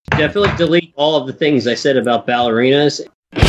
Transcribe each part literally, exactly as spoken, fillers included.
Definitely delete all of the things I said about ballerinas.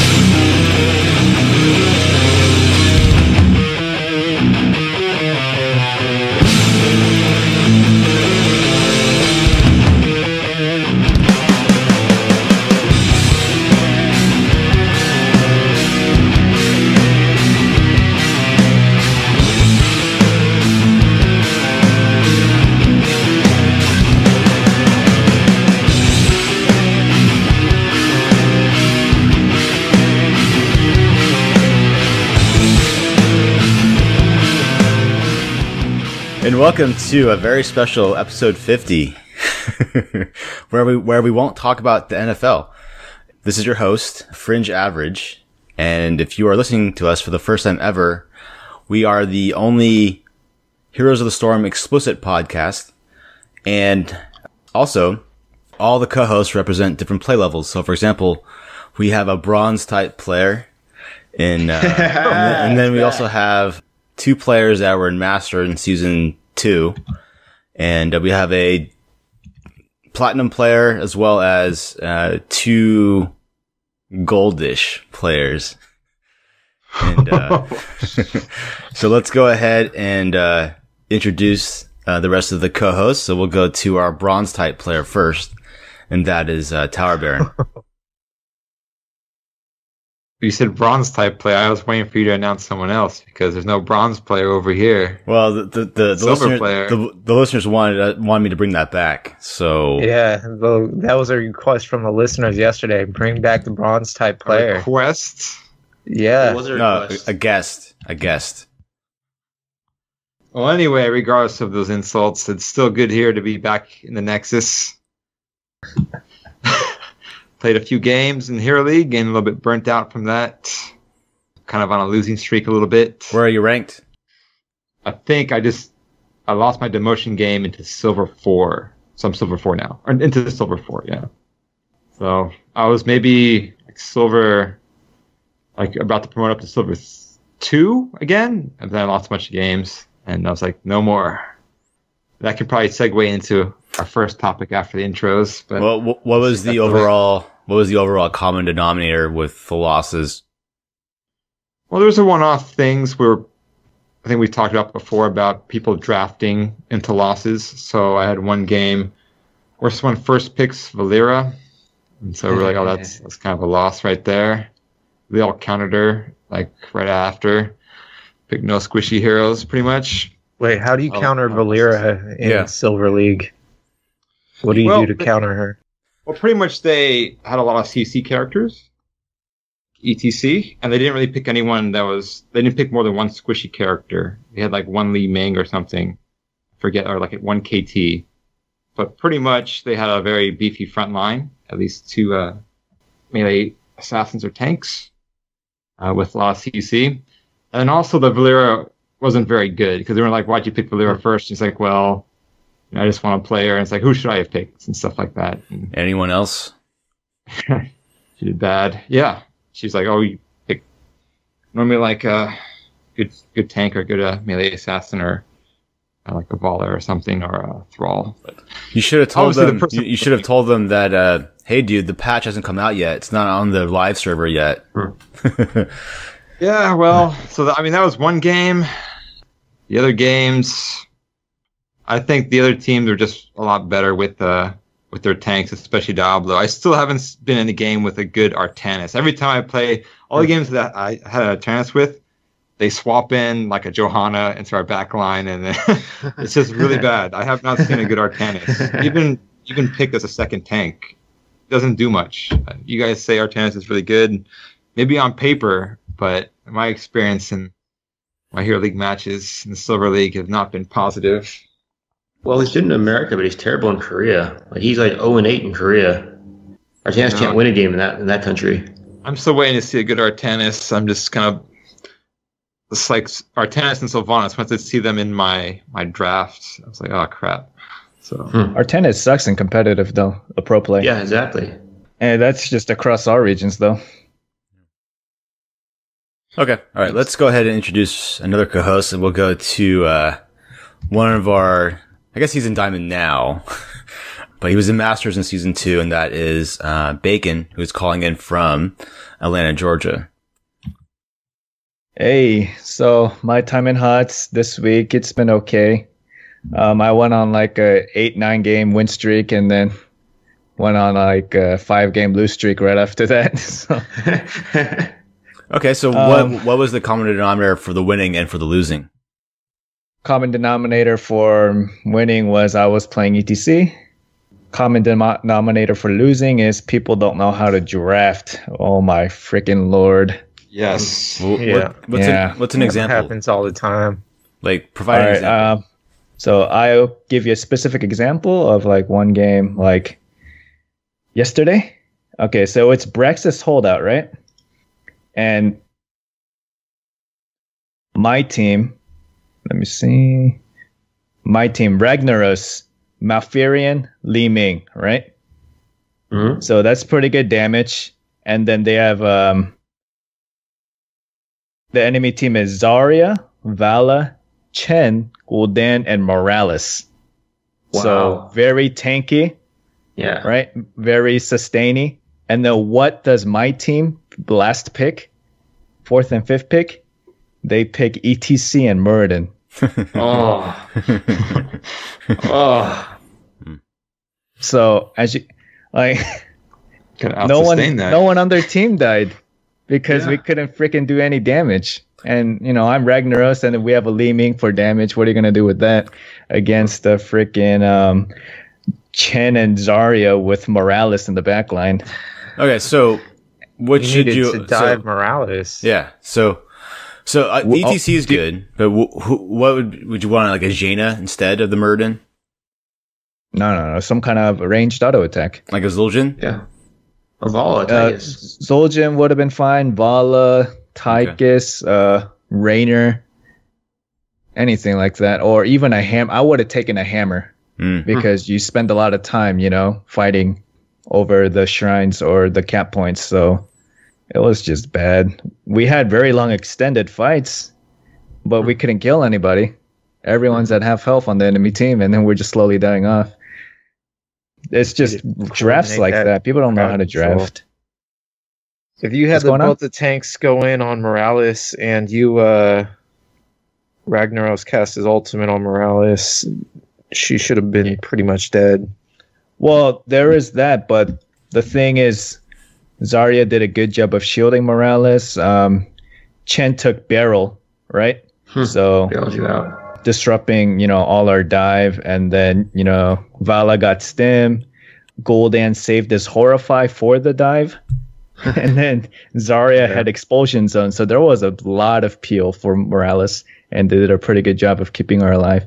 And welcome to a very special episode fifty, where we where we won't talk about the N F L. This is your host, Fringe Average, and if you are listening to us for the first time ever, we are the only Heroes of the Storm explicit podcast, and also all the co-hosts represent different play levels. So, for example, we have a bronze type player, in, uh, and, then, and then we also have two players that were in Master in season two, and uh, we have a platinum player as well as uh, two goldish players. And uh, so let's go ahead and uh, introduce uh, the rest of the co-hosts. So we'll go to our bronze type player first, and that is uh, Tower Baron. You said bronze type player. I was waiting for you to announce someone else because there's no bronze player over here. Well, the the the, the, listeners, player. the, the listeners wanted uh, wanted me to bring that back. So yeah, well, that was a request from the listeners yesterday. Bring back the bronze type player. A request? Yeah, was a no, request. a, a guest, a guest. Well, anyway, regardless of those insults, it's still good here to be back in the Nexus. Played a few games in Hero League, getting a little bit burnt out from that. Kind of on a losing streak a little bit. Where are you ranked? I think I just I lost my demotion game into Silver four. So I'm Silver four now. Or into the Silver four, yeah. So I was maybe like Silver, like about to promote up to Silver two again. And then I lost a bunch of games. And I was like, no more. That can probably segue into our first topic after the intros. But well, what was the overall? What was the overall common denominator with the losses? Well, there's a one-off things where I think we talked about before about people drafting into losses. So I had one game where someone first picks Valera, and so we're like, oh, that's that's kind of a loss right there. They all countered her like right after. Pick no squishy heroes, pretty much. Wait, how do you Oh, counter oh, Valera in yeah. Silver League? What do you Well, do to counter her? Well, pretty much they had a lot of C C characters, E T C, and they didn't really pick anyone that was, they didn't pick more than one squishy character. They had like one Li Ming or something, forget, or like one K T. But pretty much they had a very beefy front line, at least two uh, melee assassins or tanks uh, with a lot of C C. And also the Valera wasn't very good because they were like, why'd you pick Valera first? She's like, well, you know, I just want to play her. And it's like, who should I have picked? And stuff like that. And Anyone else? she did bad. Yeah. She's like, oh, you pick normally like a good good tank or good uh, melee assassin or uh, like a Valar or something or a Thrall. But You should have told Obviously, the them. person- You, you should have told them that. Uh, hey, dude, the patch hasn't come out yet. It's not on the live server yet. yeah, well, so the, I mean, that was one game. The other games, I think the other teams are just a lot better with uh with their tanks, especially Diablo. I still haven't been in a game with a good Artanis. Every time I play, all the games that I had an Artanis with, they swap in like a Johanna into our back line, and then it's just really bad. I have not seen a good Artanis. Even even picked as a second tank, doesn't do much. You guys say Artanis is really good, maybe on paper, but my experience in my Hero League matches in the Silver League have not been positive. Well, he's good in America, but he's terrible in Korea. Like he's like zero and eight in Korea. Artanis No. can't win a game in that in that country. I'm still waiting to see a good Artanis. I'm just kind of it's like Artanis and Sylvanas. Once I see them in my my draft, I was like, oh crap. So Hmm. Artanis sucks in competitive though, a pro play. Yeah, exactly. And that's just across all regions though. Okay. All right. Let's go ahead and introduce another co-host, and we'll go to uh, one of our. I guess he's in Diamond now. but he was in Masters in season two, and that is uh, Bacon, who's calling in from Atlanta, Georgia. Hey, so my time in Huts this week, it's been okay. Um, I went on like a eight, nine game win streak and then went on like a five game lose streak right after that. So, okay, so um, what what was the common denominator for the winning and for the losing? Common denominator for winning was I was playing E T C. Common denominator for losing is people don't know how to draft. Oh my freaking lord. Yes. What, Yeah. what, what's, Yeah. An, what's an It example? happens all the time. Like, provide All an right, example. um, so I'll give you a specific example of like one game, like yesterday. Okay, so it's Brexis holdout, right? And my team, let me see, my team, Ragnaros, Malfurion, Li Ming, right? Mm-hmm. So that's pretty good damage. And then they have um, the enemy team is Zarya, Vala, Chen, Gul'dan, and Morales. So Wow. very tanky, Yeah. right? Very sustaining. And then what does my team last pick? Fourth and fifth pick? They pick E T C and Muradin. Oh. Oh. So as you like Could no one out-sustain that. no one on their team died because we Yeah. couldn't freaking do any damage. And you know, I'm Ragnaros and we have a Li Ming for damage. What are you gonna do with that against the freaking um, Chen and Zarya with Morales in the back line? Okay, so what You should needed you? to dive so, Morales. yeah, so so uh, the Well, E T C is good, but wh- wh- what would would you want, like a Jaina instead of the Muradin, No, no, no, some kind of ranged auto attack. like a Zul'jin? Yeah. Avala, Uh, Titus. Zul'jin would have been fine. Vala, Tychus, uh, Raynor, anything like that, or even a ham. I would have taken a hammer Mm. because you spend a lot of time, you know, fighting over the shrines or the cap points. So it was just bad. We had very long extended fights, but we couldn't kill anybody. Everyone's at half health on the enemy team, and then we're just slowly dying off. It's just drafts coordinate like that that. People don't know how to crowd control. draft. If you had What's the, going on? both the tanks go in on Morales and you uh Ragnaros cast his ultimate on Morales, she should have been pretty much dead. Well, there is that, but the thing is, Zarya did a good job of shielding Morales. Um, Chen took barrel, right? Hmm. So Bailed you out. disrupting, you know, all our dive, and then you know Vala got stim. Gul'dan saved his horrify for the dive, and then Zarya had expulsion zone. So there was a lot of peel for Morales, and they did a pretty good job of keeping her alive.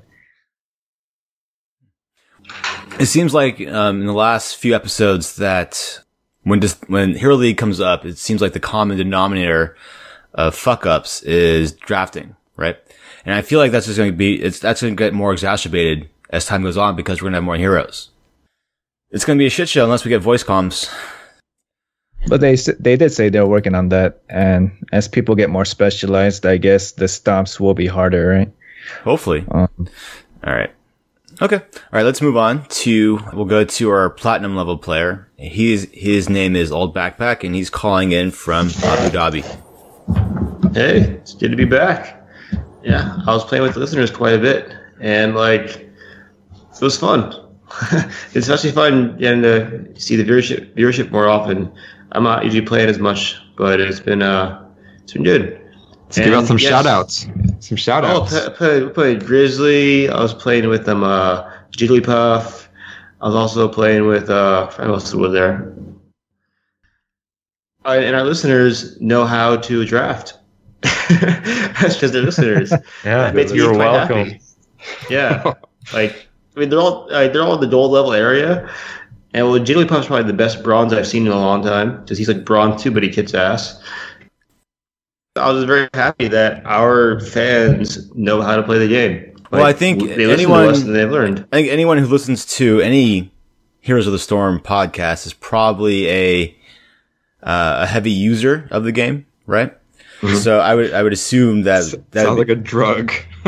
It seems like um, in the last few episodes that when dis- when Hero League comes up, it seems like the common denominator of fuck ups is drafting, right? And I feel like that's just going to be it's that's going to get more exacerbated as time goes on because we're going to have more heroes. It's going to be a shit show unless we get voice comms. But they s- they did say they're working on that, and as people get more specialized, I guess the stops will be harder, right? Hopefully. Um, All right. Okay. All right. Let's move on to, we'll go to our platinum level player. He's, his name is Old Backpack and he's calling in from Abu Dhabi. Hey, it's good to be back. Yeah, I was playing with the listeners quite a bit, and like, it was fun. It's actually fun getting to see the viewership viewership more often. I'm not usually playing as much, but it's been uh, it's been good. Let's give out And some yes- shout outs. Some shout Oh, outs. I played, played Grizzly. I was playing with them, uh, Jigglypuff. I was also playing with, uh, I was over there. Uh, and our listeners know how to draft. That's because they're listeners. Yeah, That makes me you're quite welcome. happy. Yeah, like I mean, they're all like, they're all in the gold level area, and well, Jigglypuff's probably the best bronze I've seen in a long time because he's like bronze too, but he kicks ass. I was very happy that our fans know how to play the game. Like, Well, I think they listen anyone- to us and they've learned. I think anyone who listens to any Heroes of the Storm podcast is probably a, uh, a heavy user of the game, right? Mhm. So I would I would assume that that Sounds like a drug.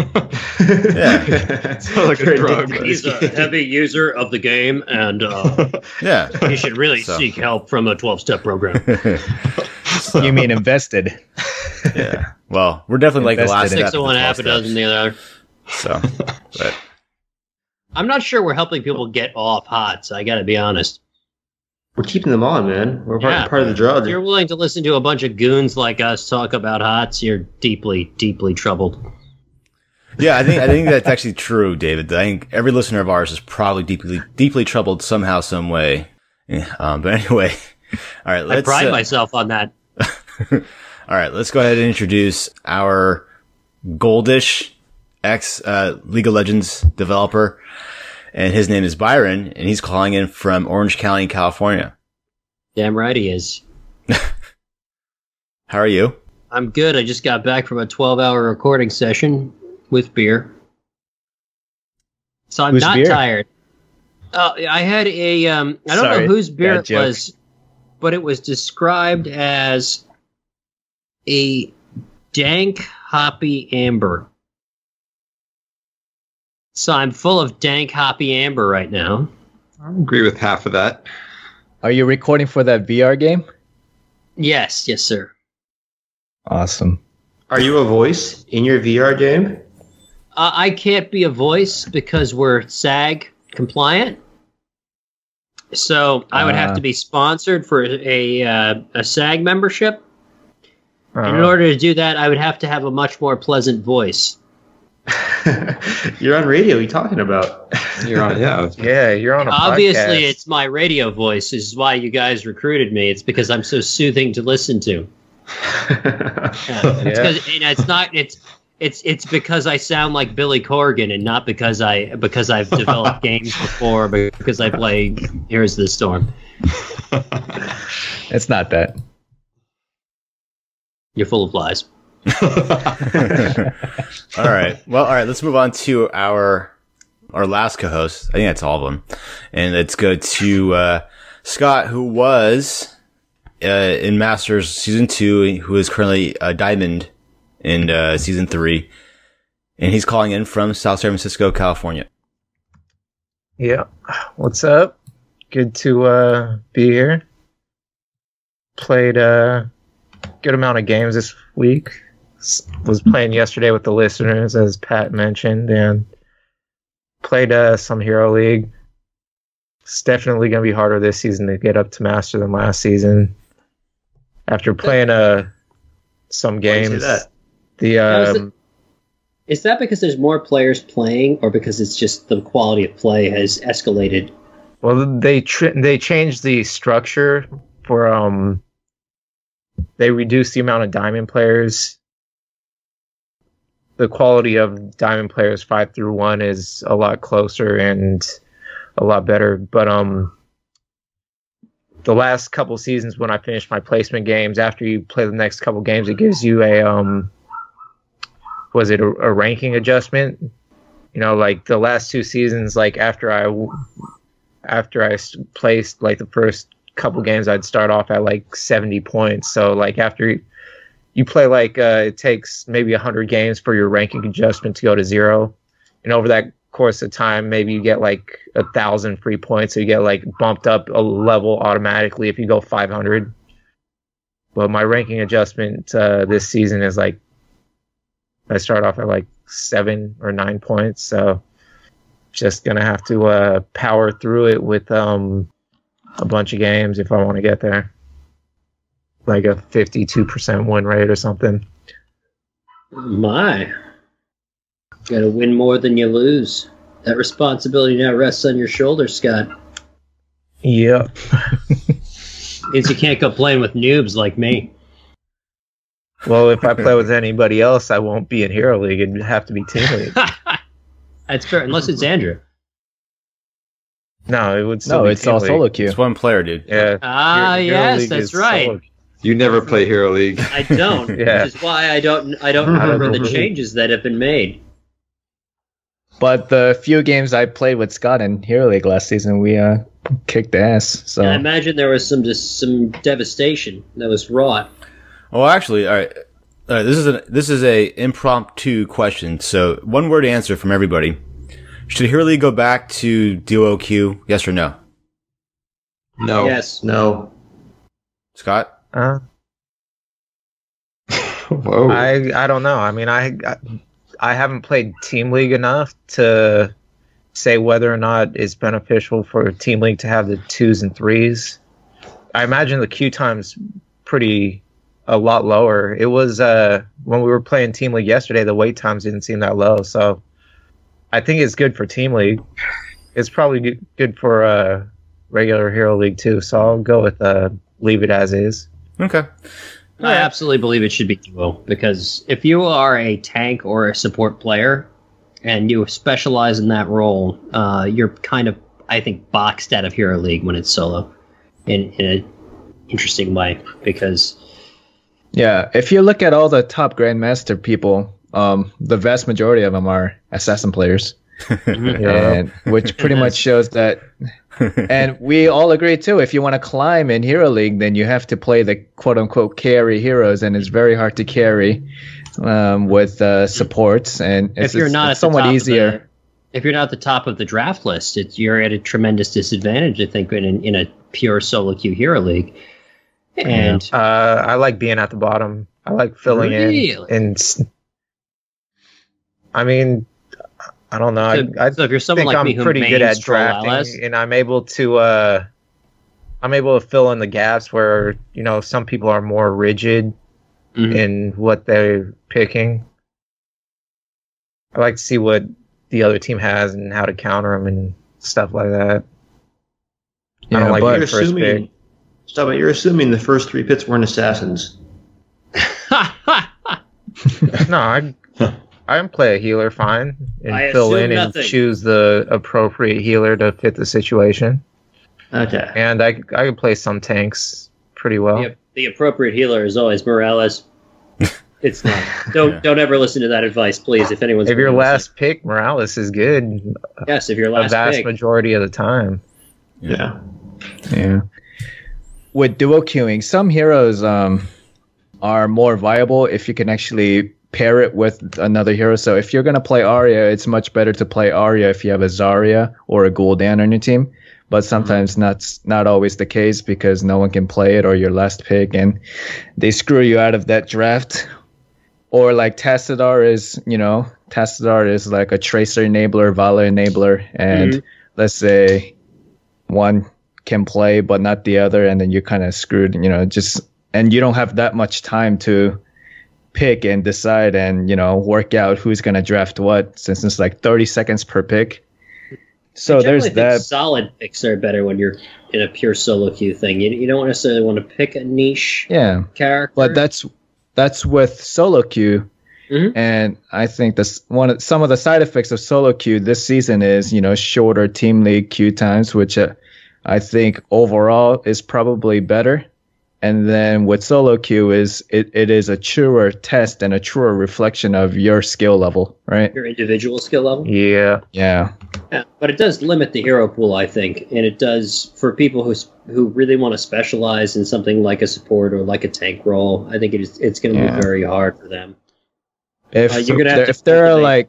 Yeah. Sounds like a drug. He's a heavy user of the game, and uh, yeah. he should really So. seek help from a twelve-step program. So, You mean invested? yeah. Well, we're definitely like the last Invested. step. Six of in one, the half a twelve dozen steps. the other. So, but I'm not sure we're helping people get off hot, so I got to be honest. We're keeping them on, man. We're part, Yeah. part of the drug. If you're willing to listen to a bunch of goons like us talk about hots, you're deeply, deeply troubled. yeah, I think I think that's actually true, David. I think every listener of ours is probably deeply deeply troubled somehow, some way. Yeah, Um, but anyway, all right. I Let's, pride uh, myself on that. all right, let's go ahead and introduce our Goldish ex uh, League of Legends developer, and his name is Byron, and he's calling in from Orange County, California. Damn right he is. How are you? I'm good. I just got back from a twelve-hour recording session with beer. So I'm Whose not beer? tired. Uh, I had a, um, I don't Sorry, know whose beer bad it joke. was, but it was described as a dank hoppy amber. So I'm full of dank hoppy amber right now. I agree with half of that. Are you recording for that V R game? Yes, yes, sir. Awesome. Are you a voice in your V R game? Uh, I can't be a voice because we're SAG compliant. So I would have Ah. to be sponsored for a uh, a SAG membership. And in Uh, order to do that, I would have to have a much more pleasant voice. You're on radio. What are you talking about? You're on, yeah. Yeah, you're on a Obviously, podcast. it's my radio voice. This is why you guys recruited me. It's because I'm so soothing to listen to. Yeah. It's, Yeah. 'cause- and it's not. It's it's it's because I sound like Billy Corgan, and not because I because I've developed games before, but because I play Here's the Storm. It's not that. You're full of lies. all right. Well, all right. Let's move on to our our last co-host. I think that's all of them, and let's go to uh, Scott, who was uh, in Masters season two, who is currently a Diamond in uh, season three, and he's calling in from South San Francisco, California. Yeah. What's up? Good to uh, be here. Played a good amount of games this week. S- Was playing yesterday with the listeners, as Pat mentioned, and played uh, some Hero League. It's definitely going to be harder this season to get up to Master than last season. After playing uh, some Why do you say games, that? the Now, is um, Is that because there's more players playing, or because it's just the quality of play has escalated? Well, they tr- they changed the structure for um. They reduced the amount of diamond players. The quality of diamond players five through one is a lot closer and a lot better. But um, the last couple seasons when I finished my placement games, after you play the next couple games, it gives you a um. Was it a, a ranking adjustment? You know, like the last two seasons, like after I. After I s- placed like the first couple games, I'd start off at like seventy points. So like after you, you play like uh, it takes maybe one hundred games for your ranking adjustment to go to zero. And over that course of time, maybe you get like a thousand free points. So you get like bumped up a level automatically if you go five hundred. But my ranking adjustment uh, this season is like I start off at like seven or nine points. So just gonna have to uh, power through it with um, a bunch of games if I want to get there, like a fifty-two percent win rate or something. My, got to win more than you lose. That responsibility now rests on your shoulders, Scott. Yep. Means you can't go playing with noobs like me. Well, if I play with anybody else, I won't be in Hero League. It'd have to be Team League. That's fair, unless it's Andrew. No, it would still No, be it's Team all League. solo queue. It's one player, dude. Yeah. Ah, Hero- Hero yes, League that's is right. solo. You never play Hero League. I don't, Yeah. which is why I don't. I don't remember the changes that have been made. But the few games I played with Scott in Hero League last season, we uh kicked ass. So I imagine there was some just some devastation that was wrought. Well, actually, all right. All right, this is a this is a impromptu question. So one word answer from everybody. Should Hero League go back to duo queue? Yes or no? No. Yes. No. Scott? Uh, Whoa. I I don't know. I mean, I, I I haven't played Team League enough to say whether or not it's beneficial for Team League to have the twos and threes. I imagine the queue time's pretty a lot lower. It was uh when we were playing Team League yesterday, the wait times didn't seem that low. So I think it's good for Team League. It's probably good- good for uh regular Hero League too. So I'll go with uh leave it as is. Okay. I absolutely believe it should be duo, because if you are a tank or a support player and you specialize in that role, uh, you're kind of, I think, boxed out of Hero League when it's solo in, in an interesting way. Because Yeah, if you look at all the top Grandmaster people, um, the vast majority of them are assassin players, and which pretty much shows that. And we all agree too. If you want to climb in Hero League, then you have to play the quote unquote carry heroes, and it's very hard to carry um, with uh, supports. And it's, if you're it's, not it's at the somewhat top easier. of the, if you're not at the top of the draft list, it's, you're at a tremendous disadvantage, I think, in in a pure solo queue Hero League. And Uh, I like being at the bottom. I like filling Really? in. And s- I mean, I don't know. So, I, I so if you're someone think like I'm me who pretty good mains at troll drafting, L S, and I'm able to. Uh, I'm able to fill in the gaps where you know some people are more rigid Mhm. in what they're picking. I like to see what the other team has and how to counter them and stuff like that. I Yeah, don't like but- being You're first assuming. pick. Stop it. You're assuming the first three pits weren't assassins. No, I I can play a healer fine and I fill assume in and nothing. choose the appropriate healer to fit the situation. Okay. And I I can play some tanks pretty well. the, the appropriate healer is always Morales. It's not. Don't Yeah. don't ever listen to that advice, please. If anyone's If your gonna last pick, Morales is good listen. yes, if your a last vast pick, majority of the time. Yeah. Yeah. With duo queuing, some heroes um are more viable if you can actually pair it with another hero. So if you're gonna play Arya, it's much better to play Arya if you have a Zarya or a Gul'dan on your team. But sometimes that's not always the case because no one can play it or your last pick, and they screw you out of that draft. Or like Tassadar is, you know, Tassadar is like a Tracer enabler, Vala enabler, and Mhm. let's say one can play but not the other, and then you're kind of screwed, you know, just and you don't have that much time to pick and decide and, you know, work out who's going to draft what, since it's like thirty seconds per pick. So I there's generally think that. solid picks are better when you're in a pure solo queue thing. You, you don't necessarily want to pick a niche Yeah, character. but that's that's with solo queue. Mhm. And I think this one of- some of the side effects of solo queue this season is, you know, shorter team league queue times, which uh, I think overall is probably better. And then with solo queue is it, it is a truer test and a truer reflection of your skill level, right? your individual skill level. Yeah. Yeah. Yeah, but it does limit the hero pool, I think, and it does for people who s- who really want to specialize in something like a support or like a tank role. I think it is it's going to Yeah. be very hard for them. If Uh, you're gonna have there, to if there are cultivate- like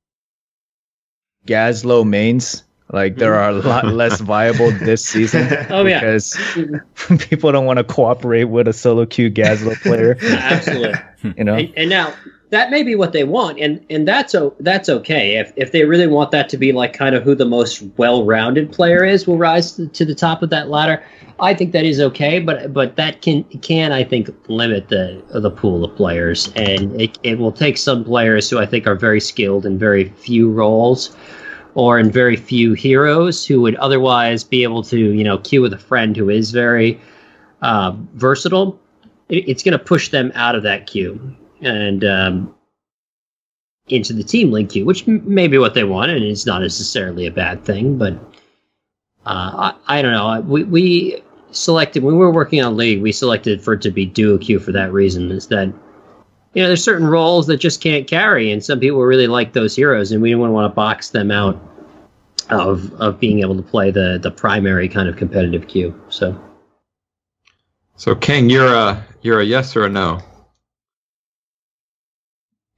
Gazlo mains, like there are a lot less viable this season. Oh yeah, Because people don't want to cooperate with a solo queue Gazlo player. absolutely. You know, And, and now that may be what they want, and and that's o- that's okay. If if they really want that to be like kind of who the most well-rounded player is, will rise to, to the top of that ladder. I think that is okay, but but that can can I think limit the the pool of players, and it it will take some players who I think are very skilled in very few roles, or in very few heroes who would otherwise be able to you know queue with a friend who is very uh, versatile. It, it's going to push them out of that queue and um, into the team link queue, which m- may be what they want, and it's not necessarily a bad thing. But uh, I, I don't know. We we selected when we were working on League, we selected for it to be duo queue for that reason. Is that you know there's certain roles that just can't carry, and some people really like those heroes, and we didn't want to box them out of of being able to play the the primary kind of competitive queue. So So King, you're a you're a yes or a no?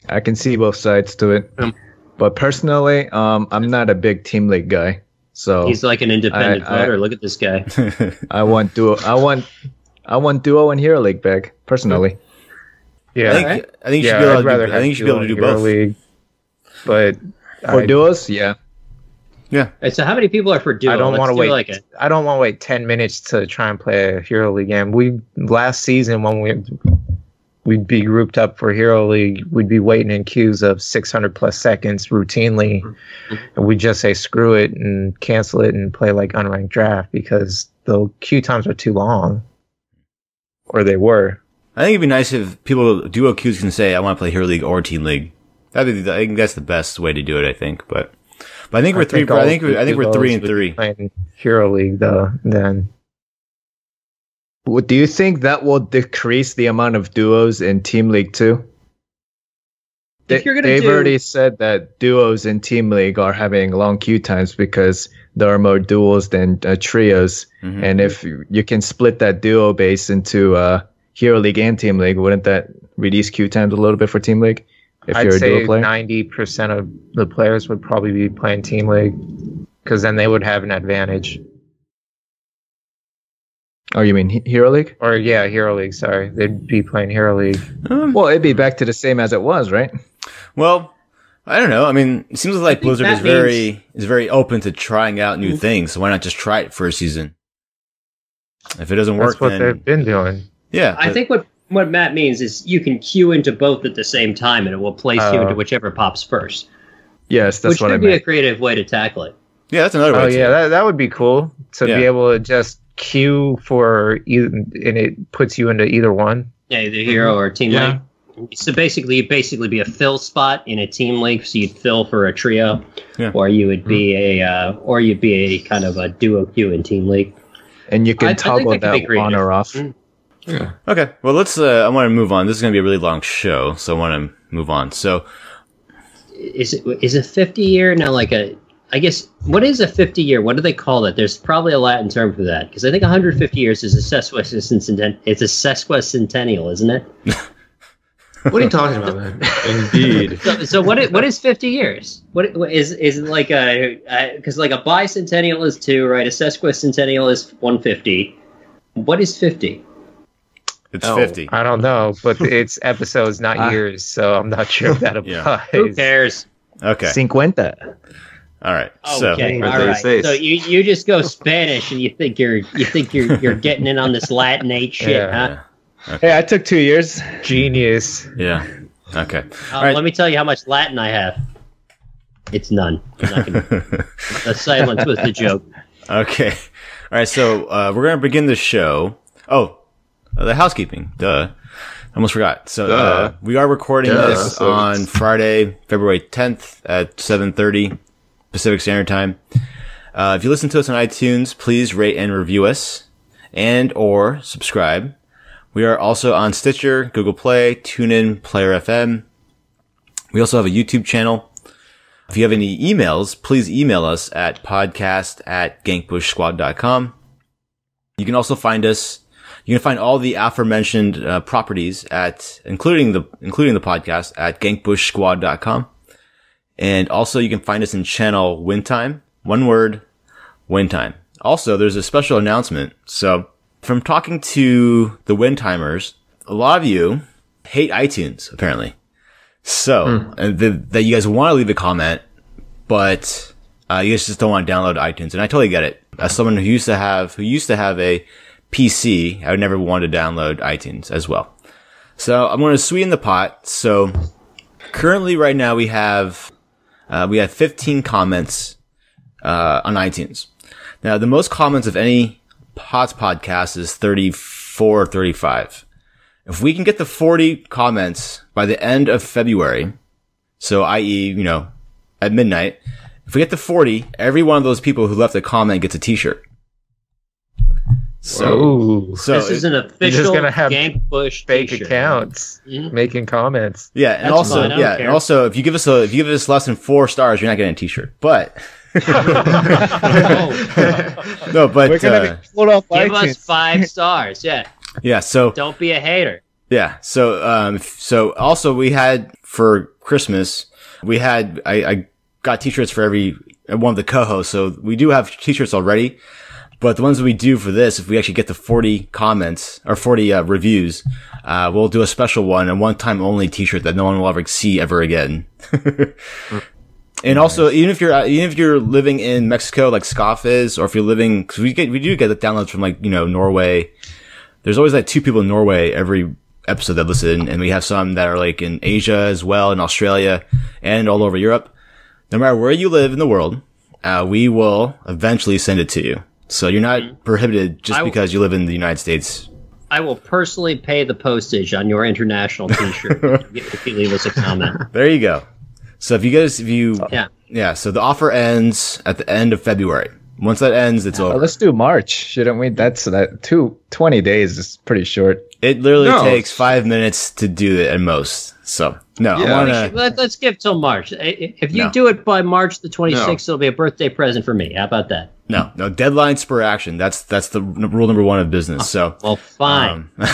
I can see both sides to it. Um, But personally, um, I'm not a big team league guy. So He's like an independent I- I- voter. Look at this guy. I want duo. I want. I want duo and hero league back personally. Yeah, I think Alright. I think you should yeah, be able I'd to rather do, I have think you should be able to do duo and both. Hero League, but For I, duos, yeah. Yeah. All right, so how many people are for duo? I don't Let's want to do wait. Like a, I don't want to wait ten minutes to try and play a Hero League game. We last season when we we'd be grouped up for Hero League, we'd be waiting in queues of six hundred plus seconds routinely, and we'd just say screw it and cancel it and play like unranked draft because the queue times are too long, or they were. I think it'd be nice if people duo queues can say I want to play Hero League or Team League. That'd be the, I think that's the best way to do it. I think, but but I think we're three. all I think we- I think we're duos three and would be three. playing Hero League though. Then Well, do you think that will decrease the amount of duos in team league too? If you're gonna They've do- already said that duos in team league are having long queue times because there are more duels than uh, trios. Mhm. And if you you can split that duo base into uh, Hero League and Team League, wouldn't that reduce queue times a little bit for Team League? If I'd you're a say duo player? ninety percent of the players would probably be playing Team League because then they would have an advantage. Oh, you mean He- Hero League? Or yeah, Hero League. Sorry, they'd be playing Hero League. Um, Well, it'd be back to the same as it was, right? well, I don't know. I mean, it seems like think Blizzard that is very is very open to trying out new things. So why not just try it for a season? If it doesn't work, That's what then they've been doing. yeah. I but- think what what Matt means is you can queue into both at the same time, and it will place you Oh. into whichever pops first. Yes, that's which what I could be a meant. creative way to tackle it. yeah, that's another way. Oh to yeah, that that would be cool to Yeah. be able to just queue for either, and it puts you into either one. Yeah, either hero or team Yeah. league. So basically, you'd basically be a fill spot in a team league. So you'd fill for a trio, Yeah. or you would be a, uh, or you'd be a kind of a duo queue in team league. And you I- can I think toggle that could be that creative. on or off. Mm. Yeah. Okay, well, let's. Uh, I want to move on. This is going to be a really long show, so I want to move on. So, Is it is a fifty year now like a? I guess what is a fifty year? What do they call it? There's probably a Latin term for that because I think one hundred fifty years is a sesquicentennial. It's a sesquicentennial, isn't it? What are you talking about, man? Indeed. So, so what is, what is fifty years? What, what is is it like a because like a bicentennial is two, right? A sesquicentennial is one fifty. What is fifty? it's Oh, fifty. I don't know, but it's episodes, not Ah. years, so I'm not sure if that applies. Yeah. Who cares? Okay, Cinquenta. all right. So, Okay, What all they right. say. So you, you just go Spanish and you think you're you think you're you're getting in on this Latinate shit, Yeah. huh? Hey, I took two years. Genius. yeah. Okay. Uh, All right. Let me tell you how much Latin I have. It's none. I'm not gonna, the silence was the joke. Okay. All right. So uh, we're gonna begin the show. Oh, uh, the housekeeping. Duh. I almost forgot. So uh, Duh. we are recording Duh. this So- on Friday, February tenth at seven thirty Pacific Standard Time. Uh, if you listen to us on iTunes, please rate and review us, and or subscribe. We are also on Stitcher, Google Play, TuneIn, Player F M. We also have a YouTube channel. If you have any emails, please email us at podcast at gank bush squad dot com. You can also find us, you can find all the aforementioned uh, properties at, including the, including the podcast at gank bush squad dot com. And also you can find us in channel wintime, one word, wintime. Also, there's a special announcement. So, from talking to the windtimers, a lot of you hate iTunes, apparently. So, and the, that you guys want to leave a comment, but uh, you guys just don't want to download iTunes, and I totally get it. As someone who used to have who used to have a P C, I would never want to download iTunes as well. So I'm going to sweeten the pot. So currently, right now, we have uh, we have fifteen comments uh, on iTunes. Now, the most comments of any Pots podcast is thirty-four or thirty-five. If we can get the forty comments by the end of February, so that is, you know, at midnight, if we get to forty, every one of those people who left a comment gets a t-shirt. So, Ooh. so This is it- an official gonna have GankBush Fake t-shirt. accounts Mhm. making comments. yeah, and That's also, fine, I don't yeah, and care. also, if you give us a, if you give us less than four stars, you're not getting a t-shirt. But Oh, no, but We're gonna uh, be pulled off give us iTunes. five stars. Yeah, yeah, so don't be a hater. Yeah. So, um, so also we had for Christmas, we had, I, I got t-shirts for every one of the co-hosts. So we do have t-shirts already, but the ones that we do for this, if we actually get to forty comments or forty uh, reviews, uh, we'll do a special one, a one time only t-shirt that no one will ever see ever again. And also, even if you're uh, even if you're living in Mexico, like Scoff is, or if you're living, because we get we do get the downloads from like you know Norway. There's always like two people in Norway every episode that listen, and we have some that are like in Asia as well, in Australia, and all over Europe. No matter where you live in the world, uh, we will eventually send it to you. So you're not prohibited just w- because you live in the United States. I will personally pay the postage on your international T-shirt if you leave us a comment. There you go. So if you guys, if you, yeah, yeah. So the offer ends at the end of February. Once that ends, it's yeah. over. Well, let's do March, shouldn't we? That's that two twenty days is pretty short. It literally No. takes five minutes to do it at most. So no, Yeah. I want to. Let, let's give till March. If you No. do it by March the twenty-sixth, No. it'll be a birthday present for me. How about that? No, no deadline spur action. That's that's the n- rule number one of business. So, Well, fine. um,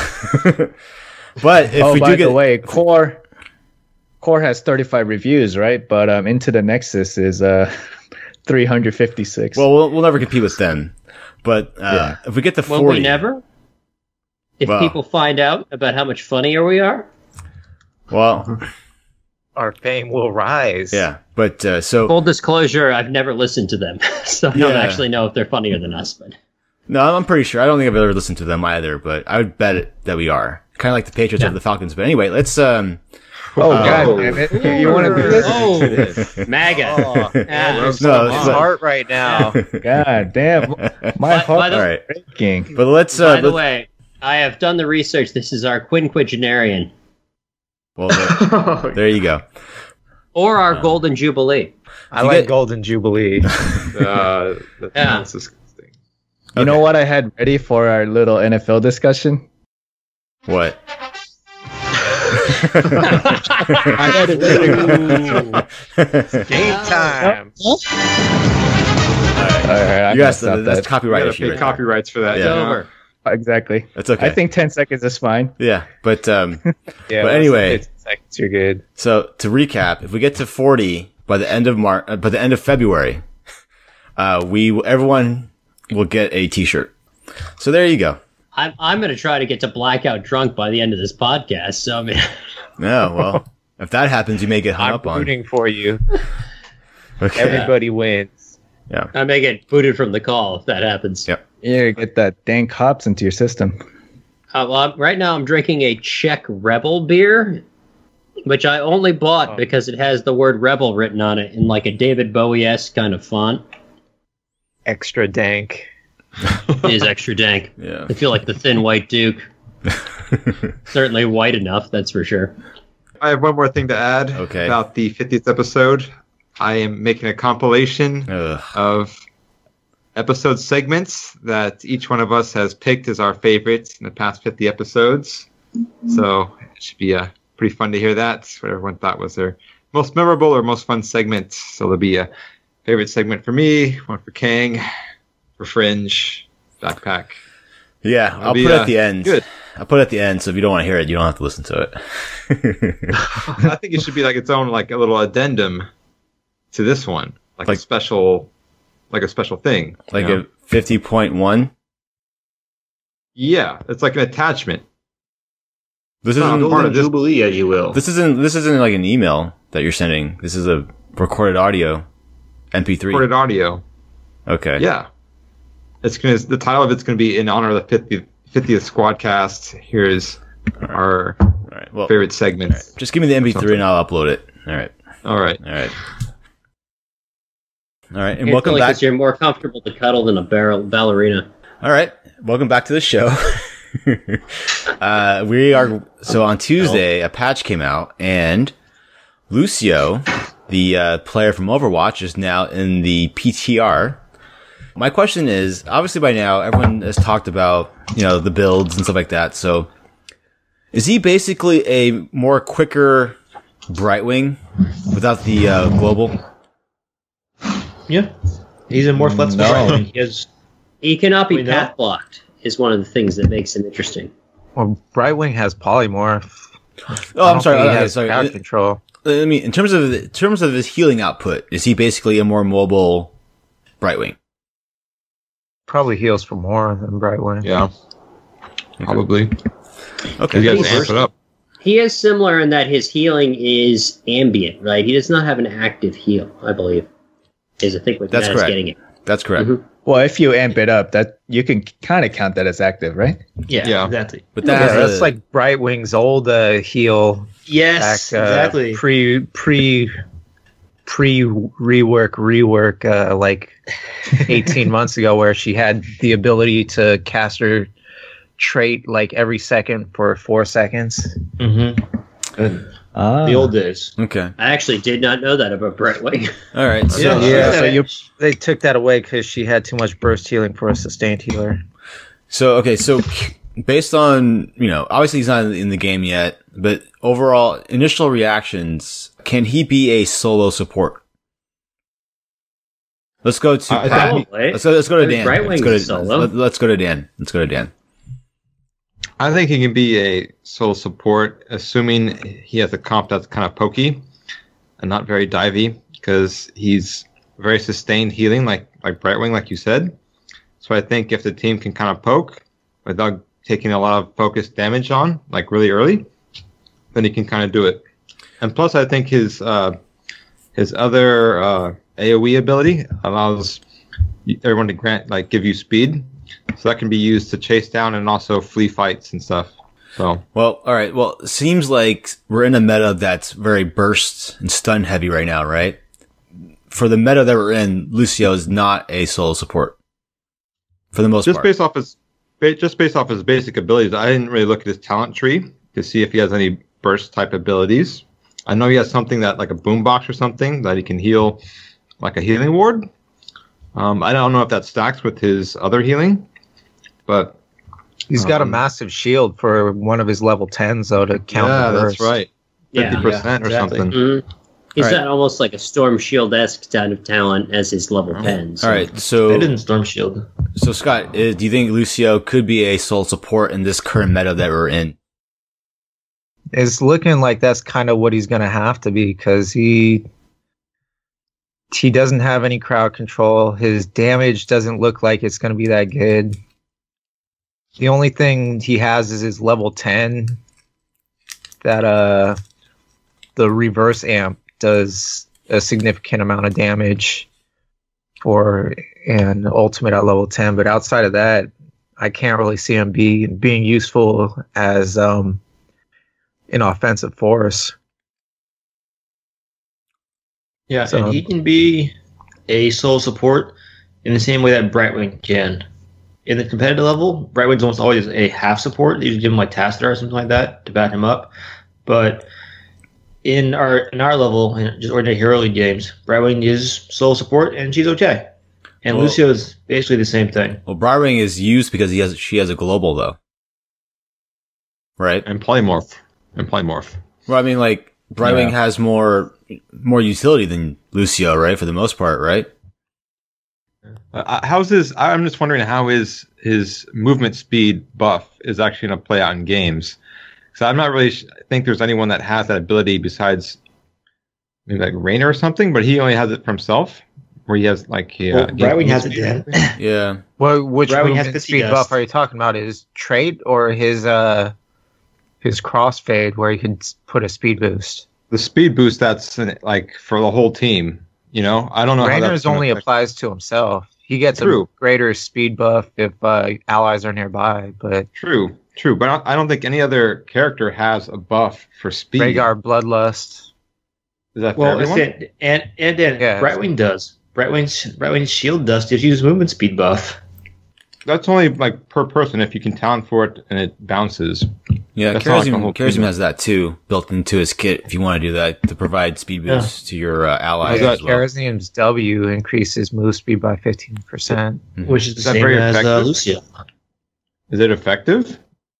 but if oh, we by do get the way, Core Core has thirty-five reviews, right? But um, Into the Nexus is uh three hundred fifty-six. well, we'll we'll never compete with them. But uh, if we get to forty, Will we never? If Well. people find out about how much funnier we are, well, Our fame will rise. yeah. But uh, so full disclosure, I've never listened to them, so I don't Yeah. actually know if they're funnier than us. But no, I'm pretty sure. I don't think I've ever listened to them either. But I would bet it, that we are kind of like the Patriots Yeah. of the Falcons. But anyway, let's um. oh uh, god damn it! You want to do this? oh, MAGA. Oh, Yeah. No, my it's like- heart right now. God damn, my By- heart by the- All right, breaking. but let's. Uh, By the let's- way, I have done the research. This is our quinquagenarian, well, there, there you go. or our golden jubilee. I You like get- Golden Jubilee. Uh, that Yeah. sounds disgusting. You know what I had ready for our little N F L discussion? What? I had it ready. Game time. All right, I You guys, messed up that's that. copyright You issue. gotta Right pay copyrights for that. Yeah. you It's know? over. Exactly. That's okay. I think ten seconds is fine. Yeah, but um, Yeah, But anyway. fifteen seconds, you're good. so to recap, if we get to forty by the end of Mar- uh, by the end of February, uh, we will- everyone will get a T-shirt. So there you go. I'm I'm going to try to get to blackout drunk by the end of this podcast. So I mean, No, well, if that happens, you may get hung I'm up on. rooting for you. Okay. Everybody wins. Yeah. I may get booted from the call if that happens. Yep. Yeah, get that dank hops into your system. Uh, well, I'm, right now I'm drinking a Czech Rebel beer, which I only bought Oh. because it has the word Rebel written on it in like a David Bowie-esque kind of font. Extra dank. It is extra dank. Yeah. I feel like the thin white Duke. Certainly white enough, that's for sure. I have one more thing to add Okay. about the fiftieth episode. I am making a compilation Ugh. of episode segments that each one of us has picked as our favorites in the past fifty episodes. So it should be uh, pretty fun to hear that. What everyone thought was their most memorable or most fun segment. So there'll be a favorite segment for me, one for Kang, for Fringe, Backpack. Yeah, I'll be, put it uh, at the end. good. I'll put it at the end, so if you don't want to hear it, you don't have to listen to it. I think it should be like its own, like a little addendum to this one, like, Like- a special, like a special thing. you Like know? a fifty point one. Yeah, it's like an attachment. This No, isn't part Golden of this- Jubilee, as you will. This isn't this isn't like an email that you're sending. This is a recorded audio, M P three. Recorded audio. Okay. Yeah, it's gonna. The title of it's gonna be in honor of the fiftieth, fiftieth Squadcast. Here's our All right. Well, favorite segments. just give me the M P three and I'll upload it. All right. All right. All right. All right. And I welcome feel like back. it's- you're more comfortable to cuddle than a barrel ballerina. All right. Welcome back to the show. uh, we are so on Tuesday. A patch came out, and Lucio, the uh, player from Overwatch, is now in the P T R. My question is, obviously by now everyone has talked about, you know, the builds and stuff like that. So, is he basically a more quicker Brightwing without the uh, global? Yeah. He's a more flexible No. rider. He has He cannot be We know. path blocked, is one of the things that makes him interesting. Well, Brightwing has polymorph. Oh, I I'm don't sorry. think he Okay, has sorry. crowd Uh, control. I mean, in terms of in terms of his healing output, is he basically a more mobile Brightwing? Probably heals for more than Brightwing. Yeah, probably. Okay. You guys He's- amp it up. He is similar in that his healing is ambient, right? He does not have an active heal, I believe. Is I think what That's Matt is correct. getting at. That's correct. Mhm. Well, if you amp it up, that you can kind of count that as active, right? Yeah, Yeah. exactly. But Yeah, that has that's a- like Brightwing's old uh, heal Yes, back uh, exactly. pre pre pre rework rework uh, like eighteen months ago, where she had the ability to cast her trait like every second for four seconds. Mm-hmm. Good. Ah. The old days. okay. I actually did not know that about Brightwing. All right. So, Yeah, Yeah, she so had you it. they took that away because she had too much burst healing for a sustained healer. So okay, so based on, you know, obviously he's not in the game yet, but overall initial reactions, can he be a solo support? Let's go to I- I Pat. think Probably. Let's go. Let's go to I mean, Dan. Brightwing Let's go to is solo. let- Let's go to Dan. Let's go to Dan. I think he can be a solo support, assuming he has a comp that's kind of pokey and not very divey, because he's very sustained healing, like like Brightwing, like you said. So I think if the team can kind of poke without taking a lot of focused damage on, like really early, then he can kind of do it. And plus, I think his uh, his other uh, AoE ability allows everyone to grant like give you speed. So that can be used to chase down and also flee fights and stuff. So Well, all right. Well, it seems like we're in a meta that's very burst and stun heavy right now, right? For the meta that we're in, Lucio is not a solo support for the most just part. based off his ba- just based off his basic abilities, I didn't really look at his talent tree to see if he has any burst type abilities. I know he has something that like a boombox or something that he can heal like a healing ward. Um, I don't know if that stacks with his other healing, but He's got a Um, massive shield for one of his level tens though to count. yeah, the that's burst. right, Yeah. fifty percent or exactly. something. Mhm. He's All right. got almost like a Storm Shield-esque kind of talent as his level ten. So. All right. So, It didn't Storm Shield. so Scott, uh, do you think Lucio could be a solo support in this current meta that we're in? It's looking like that's kind of what he's going to have to be because he he doesn't have any crowd control. His damage doesn't look like it's going to be that good. The only thing he has is his level ten that uh the reverse amp does a significant amount of damage for an ultimate at level ten, but outside of that I can't really see him be being useful as um an offensive force. Yeah, So- and he can be a solo support in the same way that Brightwing can. In the competitive level, Brightwing's almost always a half support. You give him like Tassadar or something like that to back him up. But in our in our level, in just ordinary Hero League games, Brightwing is solo support and she's okay. And Well- Lucio is basically the same thing. Well, Brywing is used because he has she has a global though, right? And polymorph, and polymorph. Well, I mean, like Brywing Yeah. has more more utility than Lucio, right? For the most part, right? Uh, how's his? I'm just wondering how his his movement speed buff is actually going to play out in games. So I'm not really sh- think there's anyone that has that ability besides maybe like Rainer or something, but he only has it for himself, where he has like he, Well, uh, Brightwing has it, speed. Dan. Yeah. Well, which Browning has movement fifty speed dust. buff are you talking about? His trait or his uh his crossfade where he could s- put a speed boost? The speed boost that's in it, like for the whole team. You know, I don't know. how Rainer's that's gonna only affect- applies to himself. He gets True. a greater speed buff if uh, allies are nearby, but True, true, but I don't- I don't think any other character has a buff for speed. Rhaegar Bloodlust. Is that for Well, everyone? it's it. and and then Yeah. Brightwing does. Brightwing's Brightwing's shield dust gives you his movement speed buff. That's only like per person if you can talent for it and it bounces. Yeah, That's not like the Charism, whole Charism team. has that too, built into his kit if you want to do that to provide speed Yeah. boosts to your uh, allies that as well. Charism's W increases move speed by fifteen percent. Which is the Is that same very as uh, effective? Lucio. Is it effective?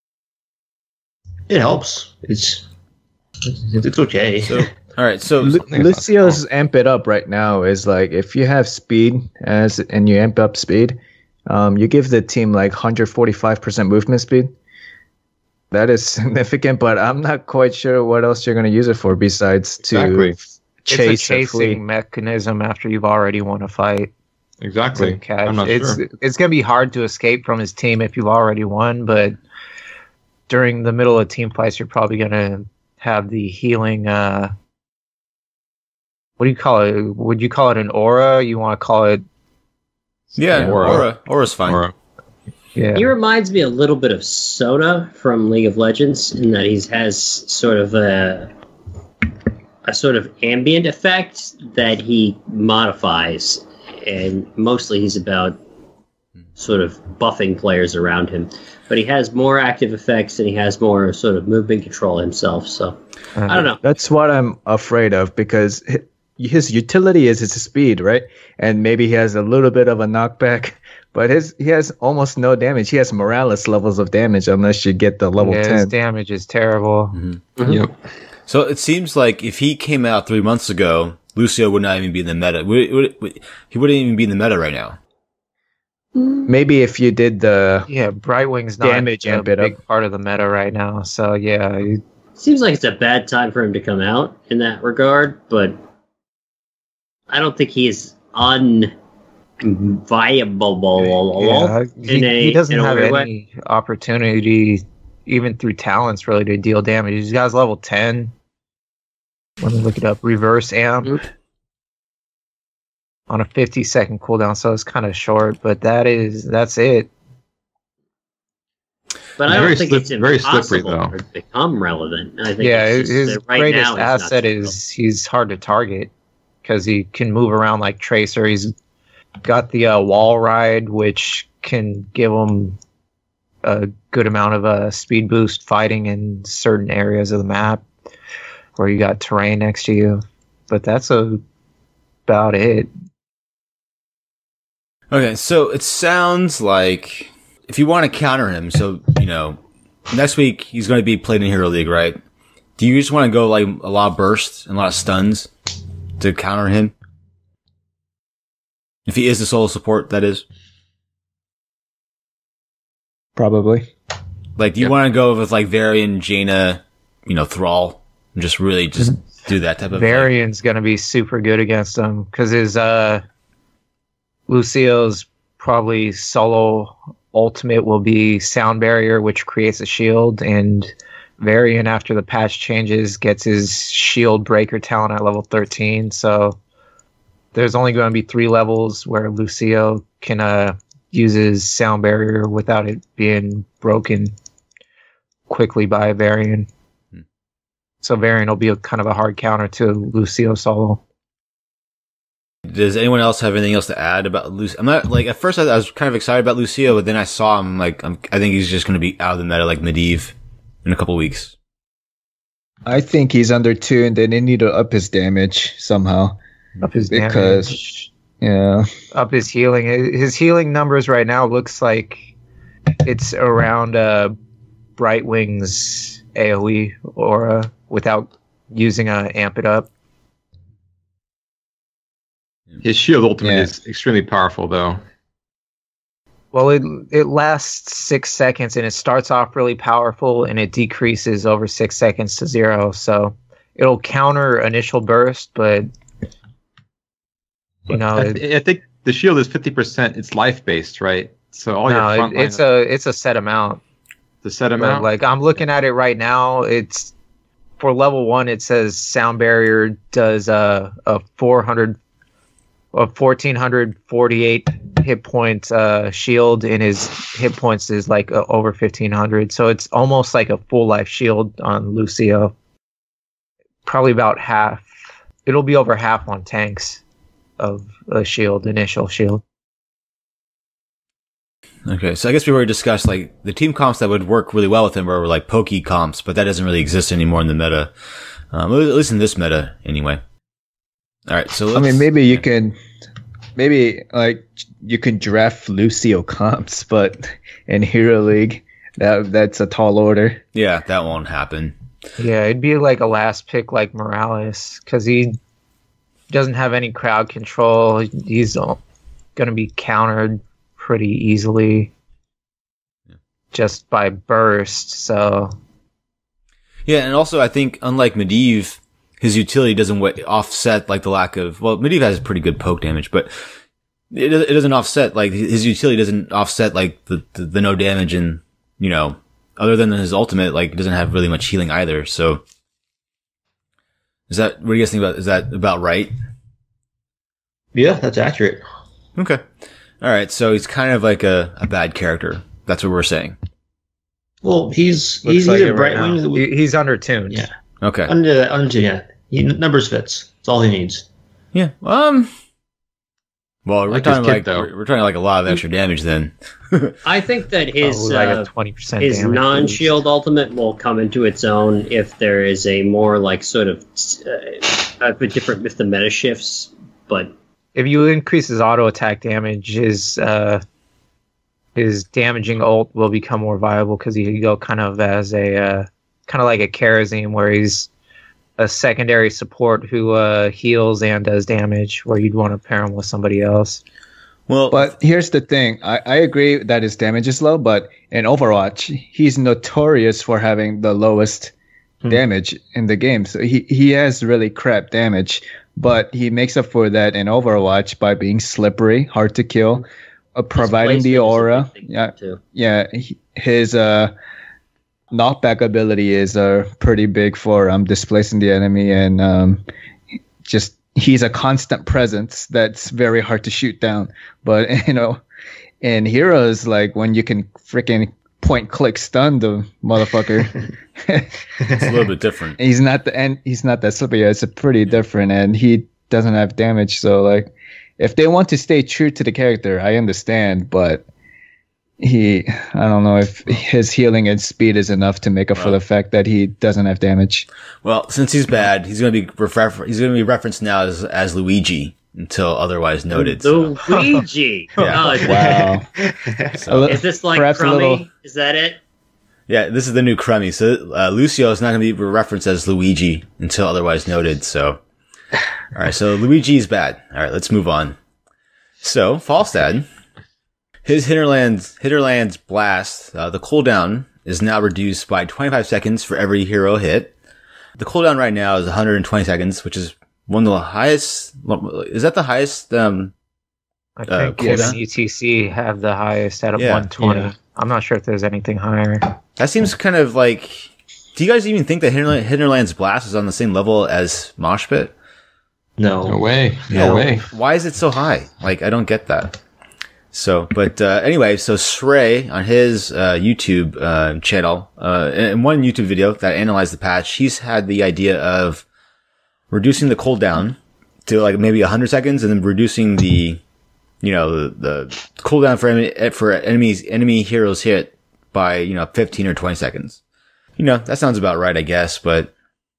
It helps. It's it's, it's okay. So, all right, so Lu- Something is not Lucio's amp it up right now is like if you have speed as and you amp up speed, um, you give the team like one hundred forty-five percent movement speed. That is significant, but I'm not quite sure what else you're going to use it for besides to Exactly. chase it's a or flee. chasing mechanism after you've already won a fight. Exactly. To catch. I'm not it's sure. it's going to be hard to escape from his team if you've already won, but during the middle of team fights, you're probably going to have the healing. Uh, what do you call it? Would you call it an aura? You want to call it? Yeah, Aura. Aura. Aura's fine. Or, Yeah. He reminds me a little bit of Soda from League of Legends in that he has sort of a a sort of ambient effect that he modifies, and mostly he's about sort of buffing players around him. But he has more active effects and he has more sort of movement control himself. So I don't know. That's what I'm afraid of because hi- his utility is his speed, right? And maybe he has a little bit of a knockback, but his he has almost no damage. He has Morales levels of damage unless you get the level Yeah, his ten. damage is terrible. Mm-hmm. Yep. So it seems like if he came out three months ago, Lucio would not even be in the meta. Would, would, would, he wouldn't even be in the meta right now. Maybe if you did the Yeah, Brightwing's not Damage a amp it big up. part of the meta right now. So yeah, you- Seems like it's a bad time for him to come out in that regard, but I don't think he is unviable yeah, he, in a, he doesn't in a have weird way. any opportunity, even through talents, really to deal damage. He's got his level ten. Let me look it up. Reverse amp on a fifty second cooldown, so it's kind of short. But that is that's it. But I Very don't think slip- it's very slippery, impossible though. for it to become relevant. I think Yeah, it's just his that right greatest now he's not asset suitable. is he's hard to target because he can move around like Tracer. He's got the uh, wall ride, which can give him a good amount of uh, speed boost fighting in certain areas of the map where you got terrain next to you. But that's a, about it. Okay, so it sounds like if you want to counter him, so, you know, next week he's going to be played in Hero League, right? Do you just want to go like a lot of bursts and a lot of stuns to counter him? If he is the solo support, that is. probably. Like, do you Yeah. want to go with like Varian, Jaina, you know, Thrall, and just really just do that type of thing? Varian's going to be super good against him because his uh, Lucio's probably solo ultimate will be Sound Barrier, which creates a shield, and Varian, after the patch changes, gets his shield breaker talent at level thirteen. So there's only going to be three levels where Lucio can uh, use his Sound Barrier without it being broken quickly by Varian. Hmm. So Varian will be a kind of a hard counter to Lucio solo. Does anyone else have anything else to add about Lucio? I'm not like at first I, I was kind of excited about Lucio, but then I saw him like I'm, I think he's just going to be out of the meta like Medivh in a couple weeks. I think he's under two, and then they need to up his damage somehow. Up his Because- damage, Yeah. up his healing. His healing numbers right now looks like it's around uh, Brightwing's AoE aura without using a amp it up. His shield ultimate Yeah. is extremely powerful, though. Well, it it lasts six seconds and it starts off really powerful and it decreases over six seconds to zero. So it'll counter initial burst, but you know, I, it, th- I think the shield is fifty percent. It's life based, right? So all no, your it, front it's line, a it's a set amount. the set But, amount. like I'm looking at it right now, it's for level one. It says Sound Barrier does uh, a four hundred, a fourteen hundred forty-eight hit point uh, shield, and his hit points is like uh, over fifteen hundred. So it's almost like a full life shield on Lucio. Probably about half. It'll be over half on tanks of a shield, initial shield. Okay, so I guess we already discussed like the team comps that would work really well with him were like pokey comps, but that doesn't really exist anymore in the meta. Um, at least in this meta, anyway. All right, so let's, I mean, maybe you can, maybe like you can draft Lucio comps, but in Hero League, that that's a tall order. yeah, that won't happen. Yeah, it'd be like a last pick like Morales because he doesn't have any crowd control. He's going to be countered pretty easily. just by burst. So Yeah, and also I think unlike Medivh, his utility doesn't wa- offset like the lack of. Well, Medivh has pretty good poke damage, but it it doesn't offset like his utility doesn't offset like the the, the no damage and you know other than his ultimate like doesn't have really much healing either. So is that what do you guys think about? Is that about right? Yeah, that's accurate. Okay, all right. So he's kind of like a, a bad character. That's what we're saying. Well, he's looks he's like either it right bright now. wing. He- he's undertuned. Yeah, Okay. under under yeah. He numbers fits. That's all he needs. Yeah. Um. Well, we're Like his talking kit, like though. we're, we're talking like a lot of extra damage then. I think that his Probably like uh, a twenty percent his damage non-shield ultimate will come into its own if there is a more like sort of uh, a bit different if the meta shifts. But If you increase his auto attack damage, his uh, his damaging ult will become more viable because he could go kind of as a uh, kind of like a Karazim, where he's a secondary support who uh, heals and does damage, where you'd want to pair him with somebody else. Well, But here's the thing. I, I agree that his damage is low, but in Overwatch, he's notorious for having the lowest damage in the game. So he, he has really crap damage, but he makes up for that in Overwatch by being slippery, hard to kill, uh, providing the displacement is a aura. big thing, Yeah, too. yeah. he- His uh, knockback ability is uh, pretty big for um, displacing the enemy, and um, just he's a constant presence that's very hard to shoot down. But you know, in Heroes, like when you can freaking point click stun the motherfucker, it's a little bit different. he's not the and he's not that slippery. It's a pretty different, and he doesn't have damage. So like, if they want to stay true to the character, I understand, but. He, I don't know if his healing and speed is enough to make up for the fact that he doesn't have damage. Well, since he's bad, he's going to be refer- he's going to be referenced now as as Luigi until otherwise noted. so. Luigi. Yeah. Oh, Wow. A li- Is this like perhaps a Crummy? little- Is that it? Yeah, this is the new Crummy. So uh, Lucio is not going to be referenced as Luigi until otherwise noted. So, all right. So Luigi is bad. All right, let's move on. So Falstad, his Hinterlands Hinterlands Blast, uh, the cooldown is now reduced by twenty-five seconds for every hero hit. The cooldown right now is one hundred twenty seconds, which is one of the highest. Is that the highest? Um, I Uh, think cooldown? even U T C have the highest at Yeah. one twenty. Yeah. I'm not sure if there's anything higher. that seems kind of like. Do you guys even think that Hinterland, Hinterlands Blast is on the same level as Mosh Pit? No. No way. No Yeah. way. Why is it so high? Like, I don't get that. So, but uh, anyway, so Shrey on his uh, YouTube uh, channel, uh, in one YouTube video that analyzed the patch, he's had the idea of reducing the cooldown to like maybe one hundred seconds, and then reducing the, you know, the, the cooldown for enemy, for enemies enemy heroes hit by you know fifteen or twenty seconds. You know, that sounds about right, I guess, but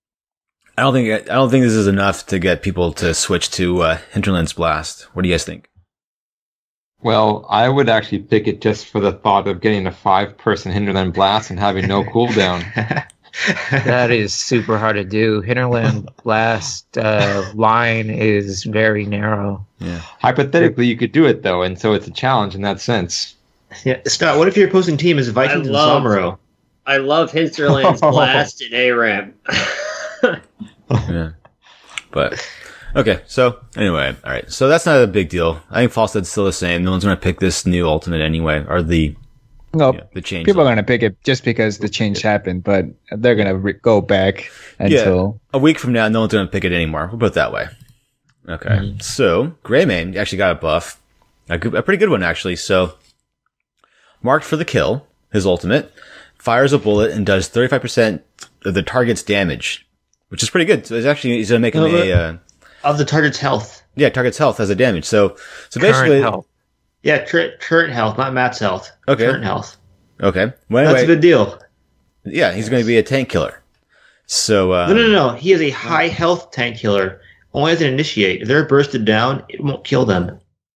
I don't think I don't think this is enough to get people to switch to uh, Hinterlands Blast. What do you guys think? Well, I would actually pick it just for the thought of getting a five-person Hinterland Blast and having no cooldown. That is super hard to do. Hinterland Blast uh, line is very narrow. Yeah. Hypothetically, you could do it, though, and so it's a challenge in that sense. Yeah, Scott, what if your opposing team is Vikings and love- Somero? I love Hinterlands Blast and A RAM. Yeah. But okay, so anyway, all right. So that's not a big deal. I think Falstad's still the same. No one's gonna pick this new ultimate anyway, or the No, yeah, the change. people are gonna pick it just because the change happened, but they're gonna re- go back until A week from now, no one's gonna pick it anymore. We'll put it that way. Okay. So Greymane actually got a buff, a, good, a pretty good one actually. So marked for the kill, his ultimate fires a bullet and does thirty-five percent of the target's damage, which is pretty good. So it's actually he's gonna make him No, a uh, Of the target's health. yeah target's health as a damage. So so Current basically health. Yeah, current, current health, not Matt's health. Okay. Current health. okay. Well, That's a anyway, good deal. yeah, he's going to be a tank killer. So uh, No, no, no, no. He is a high health tank killer. Only as an initiate. If they're bursted down, it won't kill them.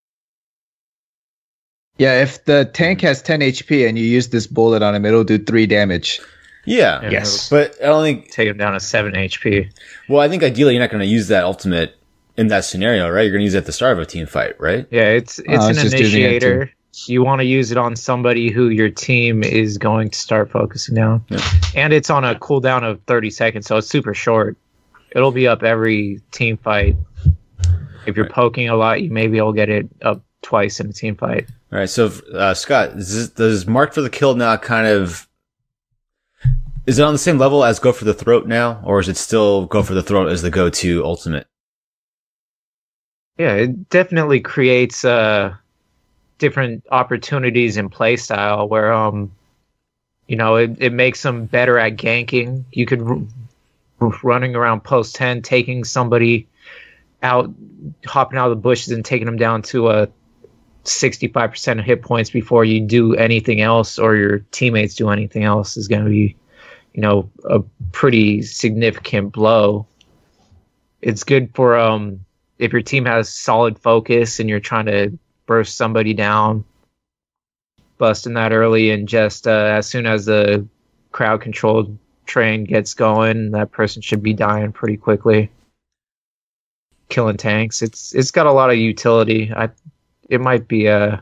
yeah, if the tank has ten H P and you use this bullet on him, it'll do three damage. yeah, Yeah, Yes. but I don't think. Take him down to seven H P. Well, I think ideally you're not going to use that ultimate in that scenario, right? You're going to use it at the start of a team fight, right? Yeah, it's it's Oh, an it's just using it to- initiator. you want to use it on somebody who your team is going to start focusing down. Yeah. And it's on a cooldown of thirty seconds, so it's super short. It'll be up every team fight. If you're poking a lot, you may be able to get it up twice in a team fight. All right, so uh, Scott, is this, does Mark for the Kill now kind of... Is it on the same level as Go for the Throat now? Or is it still Go for the Throat as the go-to ultimate? Yeah, it definitely creates uh, different opportunities in playstyle where, um, you know, it, it makes them better at ganking. You could r- running around post ten, taking somebody out, hopping out of the bushes and taking them down to a sixty-five percent of hit points before you do anything else or your teammates do anything else is going to be, you know, a pretty significant blow. It's good for um if your team has solid focus and you're trying to burst somebody down, busting that early, and just uh, as soon as the crowd control train gets going, that person should be dying pretty quickly. Killing tanks. It's it's got a lot of utility. I it might be a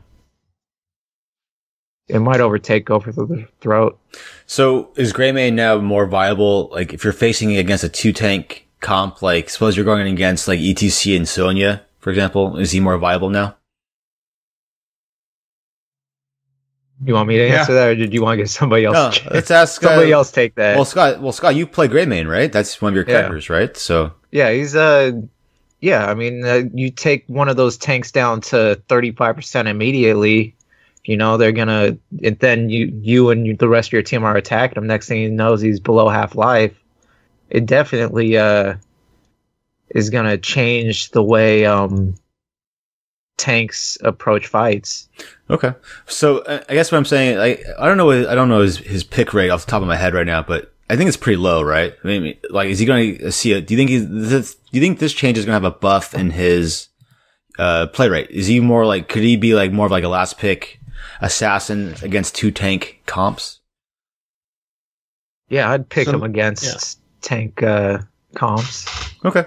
it might overtake Go for the Throat. So is Greymane now more viable? Like if you're facing against a two tank comp, like suppose you're going against like E T C and Sonya, for example, is he more viable now? You want me to answer Yeah. that, or did you want to get somebody else? No, let's ask somebody uh, else take that. Well, Scott. Well, Scott, you play Greymane, right? That's one of your Yeah. characters, right? So Yeah, he's uh yeah, I mean, uh, you take one of those tanks down to thirty-five percent immediately, you know, they're gonna, and then you you and you, the rest of your team are attacking him. Next thing he knows, he's below half life. It definitely uh is gonna change the way um tanks approach fights. okay. So uh, I guess what I'm saying, like, I don't know, I don't know his his pick rate off the top of my head right now, but I think it's pretty low, right? I mean, like, is he going to see it? Do you think he's, this, do you think this change is going to have a buff in his, uh, play rate? Is he more like, could he be like more of like a last pick assassin against two tank comps? Yeah, I'd pick So- him against yeah. tank uh comps. Okay.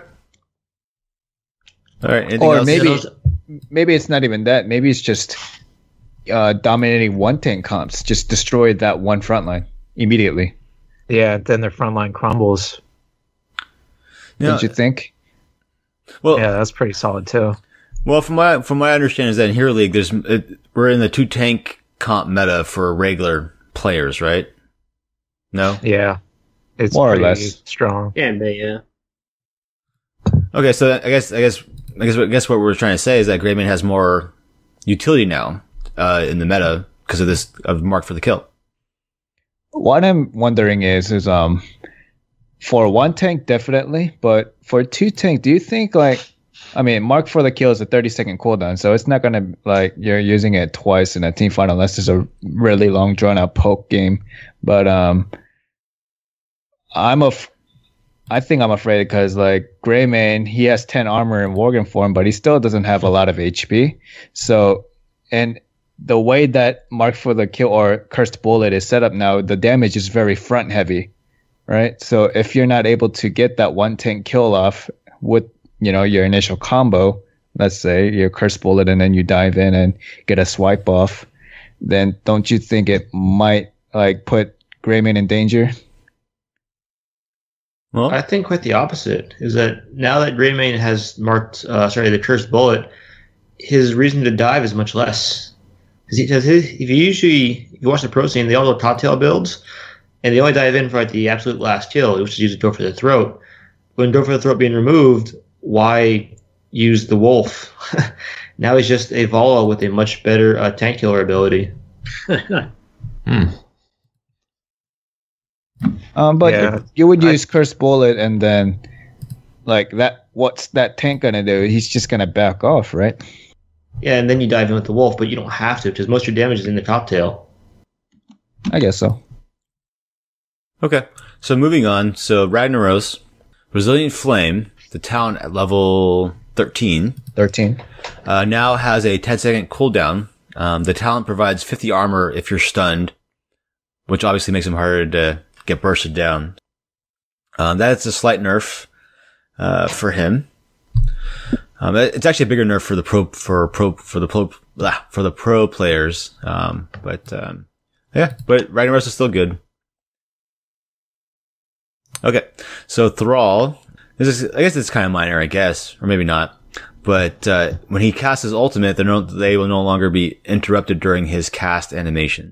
All right. Anything Or else? maybe- Yeah, those- Maybe it's not even that. Maybe it's just uh, dominating one tank comps. Just destroy that one front line immediately. Yeah, then their front line crumbles. Yeah. Don't you think? Well, Yeah, that's pretty solid too. well, from my, from my understanding is that in Hero League, there's, it, we're in the two tank comp meta for regular players, right? No? Yeah, it's More or pretty less. strong. Can be, yeah. Okay. So I guess, I guess, I guess, I guess what we're trying to say is that Greymane has more utility now, uh, in the meta because of this, of Mark for the Kill. What I'm wondering is, is um, for one tank definitely, but for two tank, do you think like, I mean, Mark for the Kill is a thirty second cooldown, so it's not gonna like you're using it twice in a team fight unless it's a really long drawn out poke game. But um, I'm a, I think I'm afraid because like Greymane, he has ten armor in Worgen form, but he still doesn't have a lot of H P. So, and the way that Mark for the Kill or Cursed Bullet is set up now, the damage is very front heavy, right? So if you're not able to get that one tank kill off with, you know, your initial combo, let's say your Cursed Bullet, and then you dive in and get a swipe off, then don't you think it might like put Greymane in danger? Well, I think quite the opposite is that now that Greymane has marked, uh, sorry, the Cursed Bullet, his reason to dive is much less. Because he, 'cause his, if you usually, if you watch the pro scene, they all do top tail builds, and they only dive in for like the absolute last kill, which is usually Go for the Throat. When Go for the Throat being removed, why use the Wolf? Now he's just a Volo with a much better uh, tank killer ability. Hmm. Um, but Yeah. if you would I- use Cursed Bullet, and then like that, what's that tank gonna do? He's just gonna back off, right? Yeah, and then you dive in with the Wolf, but you don't have to because most of your damage is in the top tail. I guess so. okay. So moving on. So Ragnaros, Resilient Flame, the talent at level thirteen, thirteen. uh, now has a ten second cooldown. Um, the talent provides fifty armor if you're stunned, which obviously makes him harder to get bursted down. Um, that's a slight nerf, uh, for him. Um, it's actually a bigger nerf for the pro, for pro, for the pro, blah, for the pro players. Um, but um, yeah, but Riding Rust is still good. Okay, so Thrall. This is, I guess it's kind of minor, I guess, or maybe not. But uh, when he casts his ultimate, they're no, they will no longer be interrupted during his cast animation.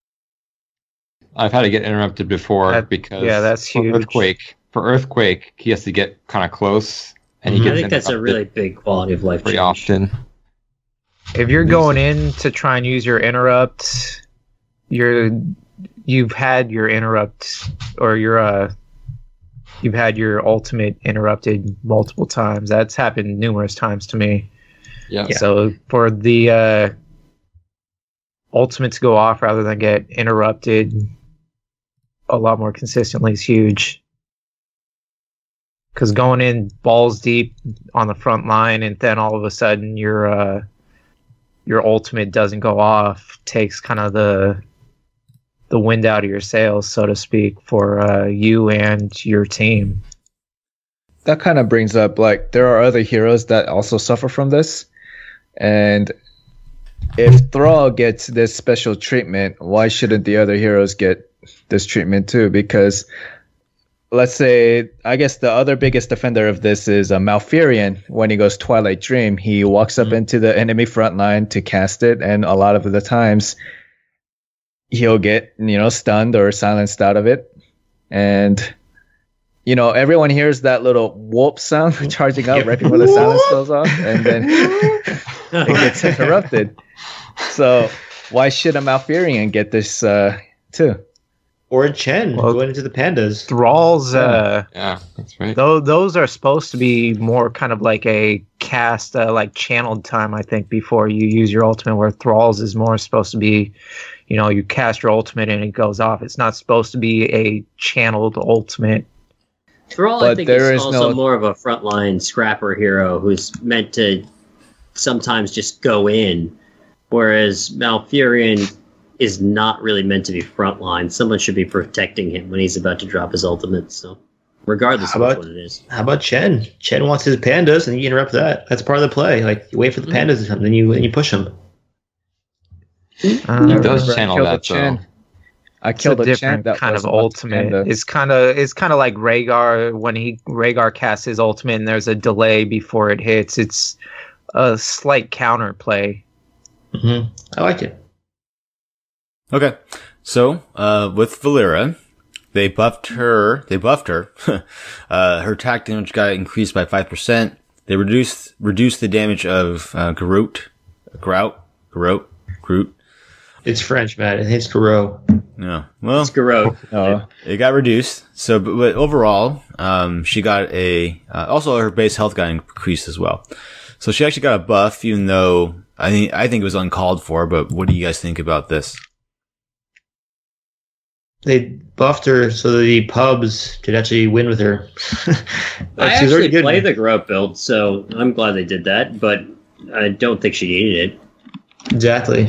I've had to get interrupted before That- because yeah, that's for huge. Earthquake. For Earthquake, he has to get kind of close, and he I gets think that's a interrupted really big quality of life pretty change. often. If you're going in to try and use your interrupt, you're you've had your interrupt or your uh you've had your ultimate interrupted multiple times. That's happened numerous times to me. Yeah. So for the uh, ultimate to go off rather than get interrupted a lot more consistently is huge. Because going in balls deep on the front line and then all of a sudden your uh, your ultimate doesn't go off takes kind of the the wind out of your sails, so to speak, for uh, you and your team. That kind of brings up, like, there are other heroes that also suffer from this. And if Thrall gets this special treatment, why shouldn't the other heroes get this treatment too? Because let's say, I guess the other biggest defender of this is uh, Malfurion. When he goes Twilight Dream, he walks up mm-hmm. into the enemy front line to cast it, and a lot of the times he'll get, you know, stunned or silenced out of it. And, you know, everyone hears that little whoop sound charging up right before the silence goes off, and then it gets interrupted. So why should a Malfurion get this uh, too? Or Chen Well, going into the pandas. Thrall's, uh, Yeah, that's right. Those, those are supposed to be more kind of like a cast, uh, like channeled time, I think, before you use your ultimate, where Thrall's is more supposed to be, you know, you cast your ultimate and it goes off. It's not supposed to be a channeled ultimate. Thrall, I But think, there is is also no- more of a frontline scrapper hero who's meant to sometimes just go in, whereas Malfurion is not really meant to be frontline. Someone should be protecting him when he's about to drop his ultimate. So, regardless How of about- what it is, How about Chen? Chen wants his pandas, and you interrupt that. That's part of the play. Like, you wait for the pandas to come, then you then you push them. Uh, He does remember I channel killed that, a Chen. though. I It's a killed a, Chen different that kind was of about ultimate. Panda. It's kind of it's kind of like Rhaegar when he Rhaegar casts his ultimate and there's a delay before it hits. It's a slight counterplay. Mm-hmm. I like it. Okay, so uh, with Valera, they buffed her. They buffed her. uh, her attack damage got increased by five percent. They reduced reduced the damage of uh, Groot, Grout, Grout, Groot. It's French, man. It's Garo. No, well, it's Garou. Oh, it got reduced. So, but, but overall, um, she got a. Uh, also, her base health got increased as well. So she actually got a buff, even though I think I think it was uncalled for. But what do you guys think about this? They buffed her so that the pubs could actually win with her. I She's already actually good. play the Garou build, so I'm glad they did that, but I don't think she needed it. Exactly.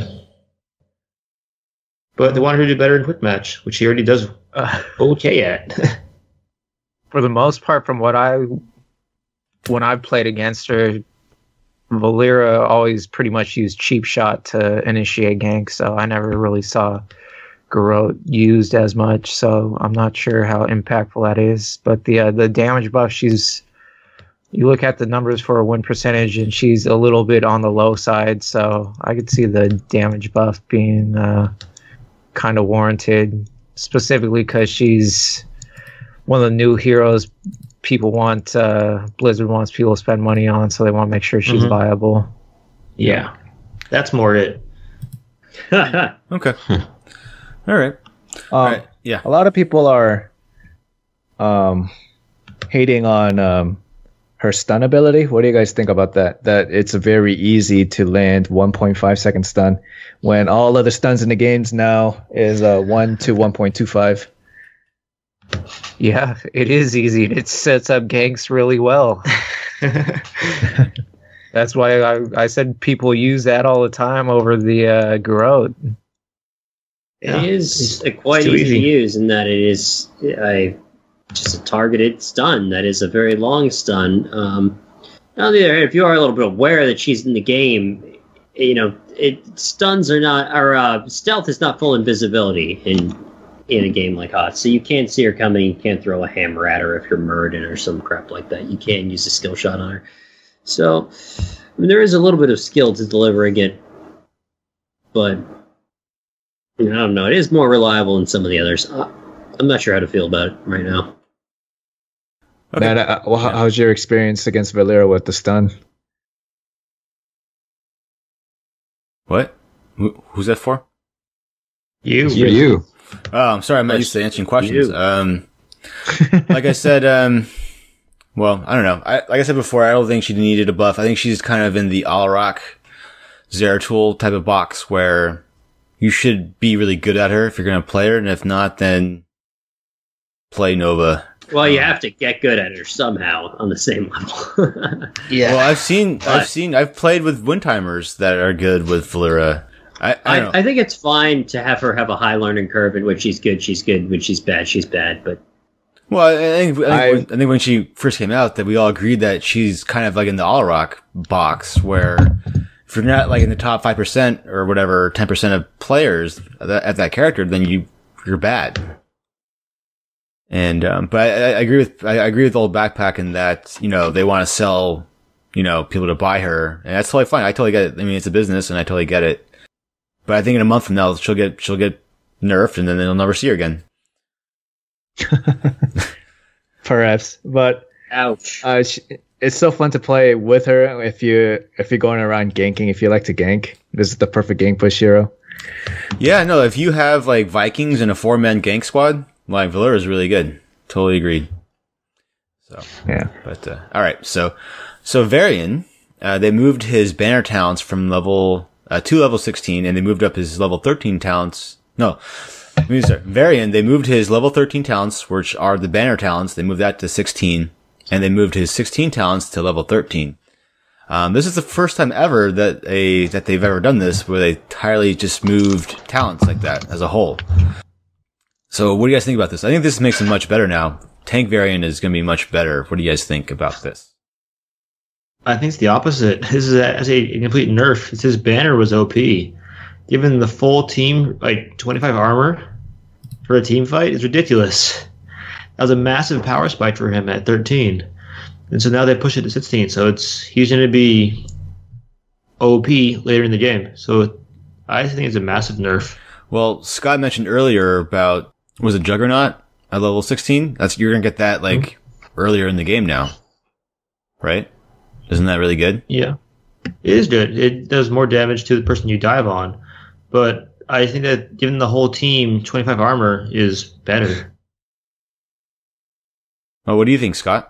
But they wanted her to do better in quick match, which she already does Uh, okay at. for the most part, from what I when I've played against her, Valera always pretty much used cheap shot to initiate gank, so I never really saw Garrote used as much. So I'm not sure how impactful that is. But the uh, the damage buff, she's you look at the numbers for her win percentage, and she's a little bit on the low side. So I could see the damage buff being uh, kind of warranted, specifically because she's one of the new heroes people want. Uh, Blizzard wants people to spend money on, so they want to make sure she's Mhm. viable. Yeah. That's more it. Okay, all right, um, all right, yeah. a lot of people are um, hating on um, her stun ability. What do you guys think about that? That it's very easy to land one point five second stun when all other stuns in the games now is uh, one to one point two five. Yeah, it is easy. It sets up ganks really well. That's why I, I said people use that all the time over the uh, Garrote. It is it's- quite it's too easy, easy. to use in that it is a, just a targeted stun that is a very long stun. Um, on the other hand, if you are a little bit aware that she's in the game, you know, it stuns are not, or uh, stealth is not full invisibility in in a game like Hot. So you can't see her coming. You can't throw a hammer at her if you're Murden or some crap like that. You can't use a skill shot on her. So I mean, there is a little bit of skill to delivering it, but you know, I don't know. It is more reliable than some of the others. Uh, I'm not sure how to feel about it right now. Okay. Matt, uh, well, yeah. How's your experience against Valera with the stun? What? Who, who's that for? You. For you. Oh, I'm sorry. I'm not used to answering questions. Um, like I said, um, well, I don't know. I, like I said before, I don't think she needed a buff. I think she's kind of in the Anub'arak, Zeratul type of box where you should be really good at her if you're going to play her, and if not, then play Nova. Well, you have to get good at her somehow on the same level. Yeah. Well, I've seen, but, I've seen, I've played with windtimers that are good with Valera. I, I, I, I think it's fine to have her have a high learning curve, and when she's good, she's good. When she's bad, she's bad. But well, I think I, think, when, I think when she first came out, that we all agreed that she's kind of like in the Anub'arak box, where if you're not like in the top five percent or whatever, ten percent of players at that character, then you you're bad. And um, but I, I agree with I agree with old Backpack in that, you know, they want to sell, you know, people to buy her, and that's totally fine. I totally get it. I mean, it's a business, and I totally get it. But I think in a month from now, she'll get she'll get nerfed, and then they'll never see her again. Perhaps, but ouch. Uh, she, it's so fun to play with her if you if you're going around ganking. If you like to gank, this is the perfect GankBush hero. Yeah, no. If you have like Vikings and a four man gank squad, like Valera is really good. Totally agreed. So yeah, but uh, all right. So so Varian, uh, they moved his banner talents from level uh, to level sixteen, and they moved up his level thirteen talents. No, let me start. Varian, they moved his level thirteen talents, which are the banner talents. They moved that to sixteen, and they moved his sixteen talents to level thirteen. Um, this is the first time ever that a that they've ever done this, where they entirely just moved talents like that as a whole. So what do you guys think about this? I think this makes him much better now. Tank Variant is going to be much better. What do you guys think about this? I think it's the opposite. This is a, as a complete nerf. It's his banner was O P. Given the full team, like twenty-five armor for a team fight is ridiculous. That was a massive power spike for him at thirteen. And so now they push it to sixteen. So it's he's going to be O P later in the game. So I think it's a massive nerf. Well, Scott mentioned earlier about, was it Juggernaut at level sixteen? That's, you're going to get that like mm-hmm. earlier in the game now, right? Isn't that really good? Yeah, it is good. It does more damage to the person you dive on. But I think that given the whole team, twenty-five armor is better. Well, what do you think, Scott?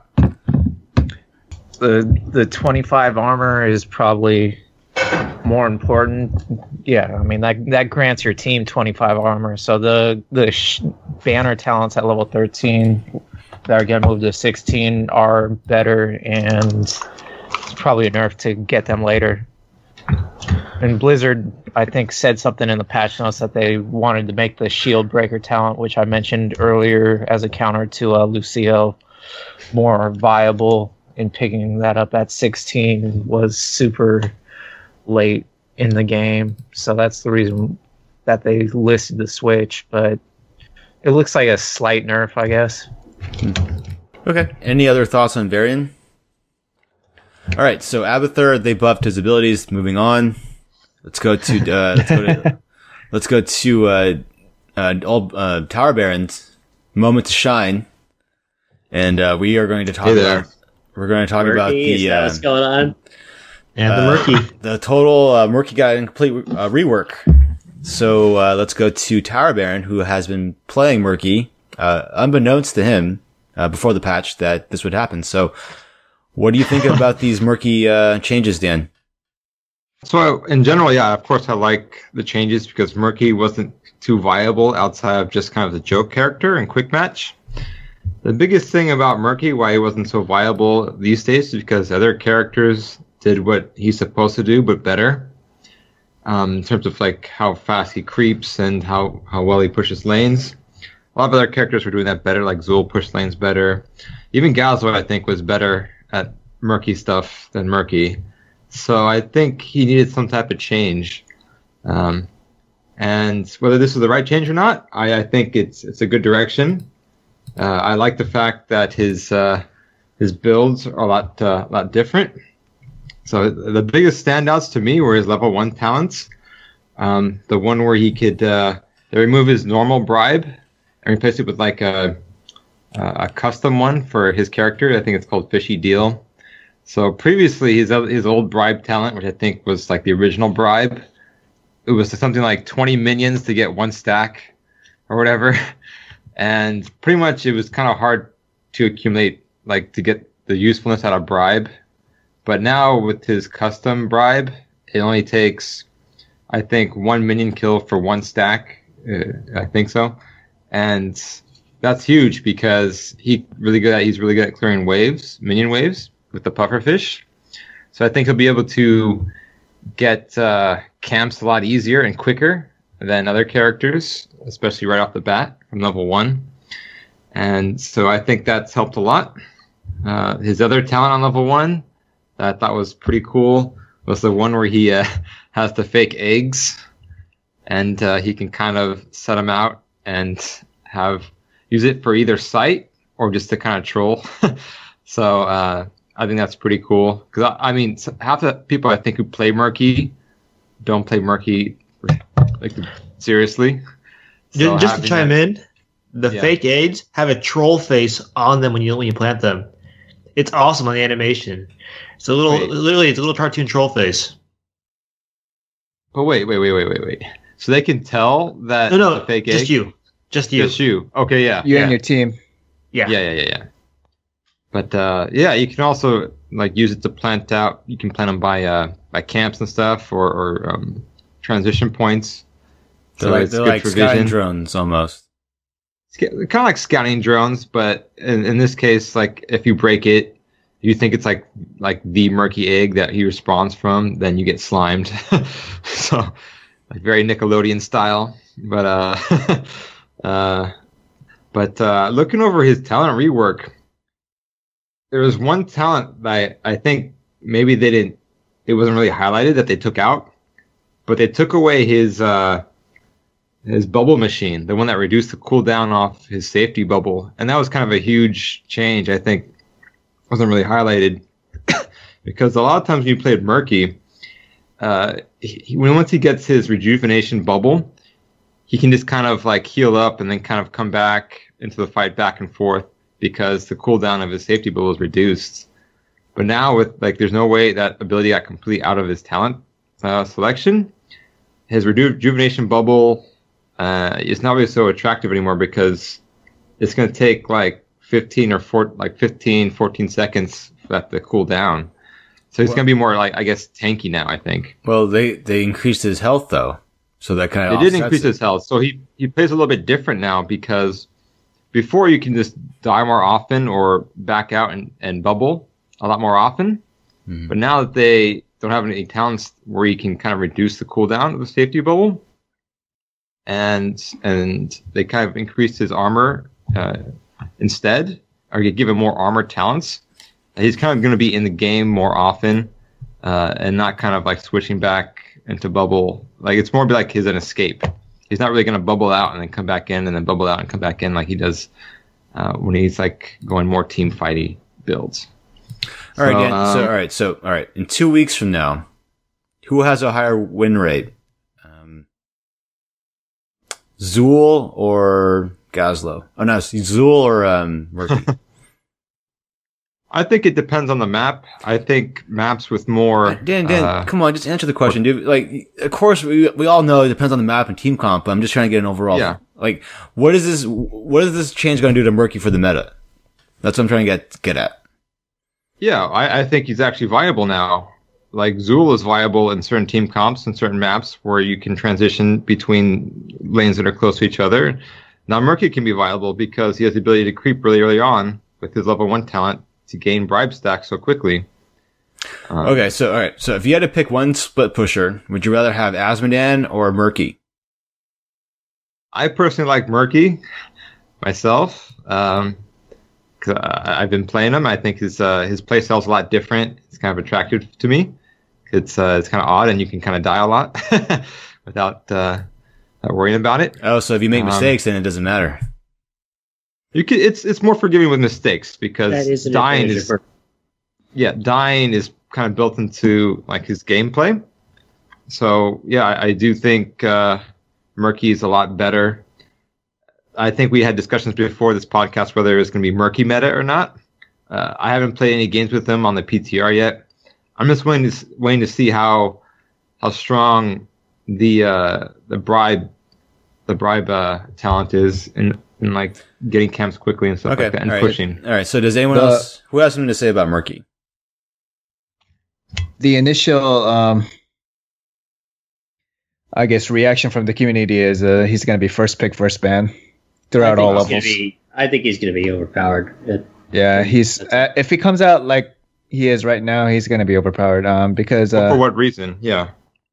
The the twenty-five armor is probably more important. Yeah, I mean that that grants your team twenty-five armor. So the the sh- banner talents at level thirteen that are getting moved to sixteen are better, and it's probably a nerf to get them later. And Blizzard, I think, said something in the patch notes that they wanted to make the shield breaker talent, which I mentioned earlier as a counter to uh, Lucio, more viable. And picking that up at sixteen was super late in the game. So that's the reason that they listed the switch. But it looks like a slight nerf, I guess. Okay. Any other thoughts on Varian? All right. So Abathur, they buffed his abilities. Moving on. Let's go to, uh, let's go to, let's go to, uh, uh, old, uh, Tower Baron's moment to shine. And, uh, we are going to talk hey about, we're going to talk Murky, about the, uh, what's going on? And the uh, Murky. the total, uh, Murky got a complete, uh, rework. So, uh, let's go to Tower Baron, who has been playing Murky, uh, unbeknownst to him, uh, before the patch that this would happen. So, what do you think about these Murky, uh, changes, Dan? So in general, yeah, of course I like the changes because Murky wasn't too viable outside of just kind of the joke character and quick match. The biggest thing about Murky, why he wasn't so viable these days, is because other characters did what he's supposed to do, but better. Um, in terms of like how fast he creeps and how, how well he pushes lanes. A lot of other characters were doing that better, like Zul pushed lanes better. Even Galzo, I think, was better at Murky stuff than Murky. So I think he needed some type of change. Um, and whether this is the right change or not, I, I think it's it's a good direction. Uh, I like the fact that his uh, his builds are a lot uh, lot different. So the biggest standouts to me were his level one talents. Um, the one where he could uh, remove his normal bribe and replace it with like a a custom one for his character. I think it's called Fishy Deal. So previously, his his old bribe talent, which I think was like the original bribe, it was something like twenty minions to get one stack or whatever. And pretty much it was kind of hard to accumulate, like to get the usefulness out of bribe. But now with his custom bribe, it only takes, I think, one minion kill for one stack. Uh, I think so. And that's huge because he really good at, he's really good at clearing waves, minion waves with the pufferfish. So I think he'll be able to get uh, camps a lot easier and quicker than other characters, especially right off the bat from level one. And so I think that's helped a lot. Uh, his other talent on level one that I thought was pretty cool was the one where he uh, has the fake eggs, and uh, he can kind of set them out and have use it for either sight or just to kind of troll. So uh, I think that's pretty cool. Because I, I mean, half the people I think who play Murky don't play Murky like seriously. So just to chime that, in, the yeah. fake eggs have a troll face on them when you when you plant them. It's awesome on the animation. It's a little, wait. literally, it's a little cartoon troll face. But wait, wait, wait, wait, wait, wait. So they can tell that No, no, the fake just egg? you, just you. Just you. Okay, yeah. You yeah. and your team. Yeah. Yeah, yeah, yeah, yeah. But uh, yeah, you can also like use it to plant out. You can plant them by uh, by camps and stuff, or, or um, transition points. They're So like, it's they're good like for scouting vision. drones almost. It's kind of like scouting drones, but in, in this case, like if you break it, you think it's like like the murky egg that he respawns from, then you get slimed. So like very Nickelodeon style. But uh, uh, but uh, looking over his talent rework, there was one talent that I, I think maybe they didn't. It wasn't really highlighted that they took out, but they took away his. Uh, His bubble machine, the one that reduced the cooldown off his safety bubble. And that was kind of a huge change, I think. Wasn't really highlighted. Because a lot of times when you played Murky, uh, he, when once he gets his rejuvenation bubble, he can just kind of like heal up and then kind of come back into the fight back and forth because the cooldown of his safety bubble is reduced. But now with like, there's no way that ability got completely out of his talent uh, selection. His reju- rejuvenation bubble Uh, it's not really so attractive anymore because it's going to take like fifteen or four, like fifteen, fourteen seconds for that to cool down. So it's Well, going to be more like, I guess, tanky now, I think. Well, they, they increased his health though, so that kind of It did increase his health. So he, he plays a little bit different now because before you can just die more often or back out and, and bubble a lot more often. Mm-hmm. But now that they don't have any talents where you can kind of reduce the cooldown of the safety bubble, and and they kind of increased his armor uh, instead, or you give him more armor talents. He's kind of going to be in the game more often, uh, and not kind of like switching back into bubble. Like it's more be like his an escape. He's not really going to bubble out and then come back in, and then bubble out and come back in like he does uh, when he's like going more team fighty builds. All right, so, Dan, um, so all right, so all right. In two weeks from now, who has a higher win rate? Zool or Gazlo? Oh no, Zool or um, Murky. I think it depends on the map. I think maps with more. Dan, Dan, uh, come on, just answer the question, dude. Like, of course, we we all know it depends on the map and team comp, but I'm just trying to get an overall. Yeah. Like, what is this? What is this change going to do to Murky for the meta? That's what I'm trying to get get at. Yeah, I, I think he's actually viable now. Like Zool is viable in certain team comps and certain maps where you can transition between lanes that are close to each other. Now Murky can be viable because he has the ability to creep really early on with his level one talent to gain bribe stacks so quickly. Uh, Okay, so all right, so if you had to pick one split pusher, would you rather have Asmodan or Murky? I personally like Murky myself. Um, 'cause I- I've been playing him. I think his uh, his playstyle is a lot different. It's kind of attractive to me. It's uh, it's kind of odd, and you can kind of die a lot without uh, not worrying about it. Oh, so if you make Um, mistakes, then it doesn't matter. You can, it's it's more forgiving with mistakes That because is an dying advantage is for- yeah dying is kind of built into like his gameplay. So yeah, I, I do think uh, Murky is a lot better. I think we had discussions before this podcast whether it was going to be Murky meta or not. Uh, I haven't played any games with him on the P T R yet. I'm just waiting to waiting to see how how strong the uh, the bribe the bribe uh, talent is in, in like getting camps quickly and stuff Okay, like that and all right. pushing. All right. So does anyone The- else who has something to say about Murky? The initial, um, I guess, reaction from the community is uh, he's going to be first pick, first ban I throughout think all he's levels. gonna be- I think he's going to be overpowered. It- Yeah, he's uh, if he comes out like he is right now, he's going to be overpowered. Um, because But uh, for what reason? Yeah.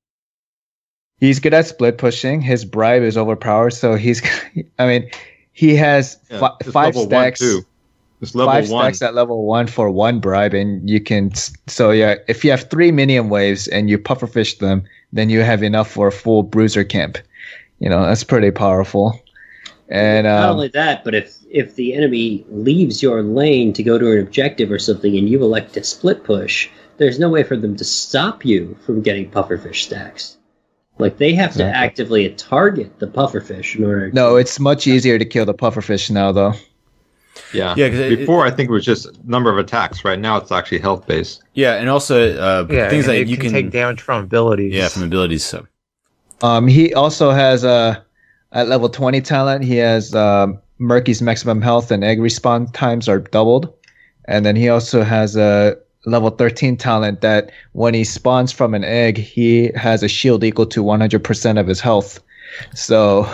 he's good at split pushing. His bribe is overpowered, so he's. I mean, he has yeah. fi- It's five level stacks. One too. It's level five one. stacks at level one for one bribe, and you can. So yeah, if you have three minion waves and you pufferfish them, then you have enough for a full bruiser camp. You know, that's pretty powerful. And Not um, only that, but if if the enemy leaves your lane to go to an objective or something, and you elect to split push, there's no way for them to stop you from getting pufferfish stacks. Like they have to Exactly. actively target the pufferfish in order. no, to, it's much easier to kill the pufferfish now, though. Yeah. Yeah, 'cause it- Before I think it was just number of attacks. Right now it's actually health based. Yeah, and also uh, Yeah, things and that it you can, can, take damage from abilities. yeah, from abilities. So Um, he also has a at level twenty talent. He has um, Murky's maximum health and egg respawn times are doubled, and then he also has a level thirteen talent that when he spawns from an egg, he has a shield equal to one hundred percent of his health. So,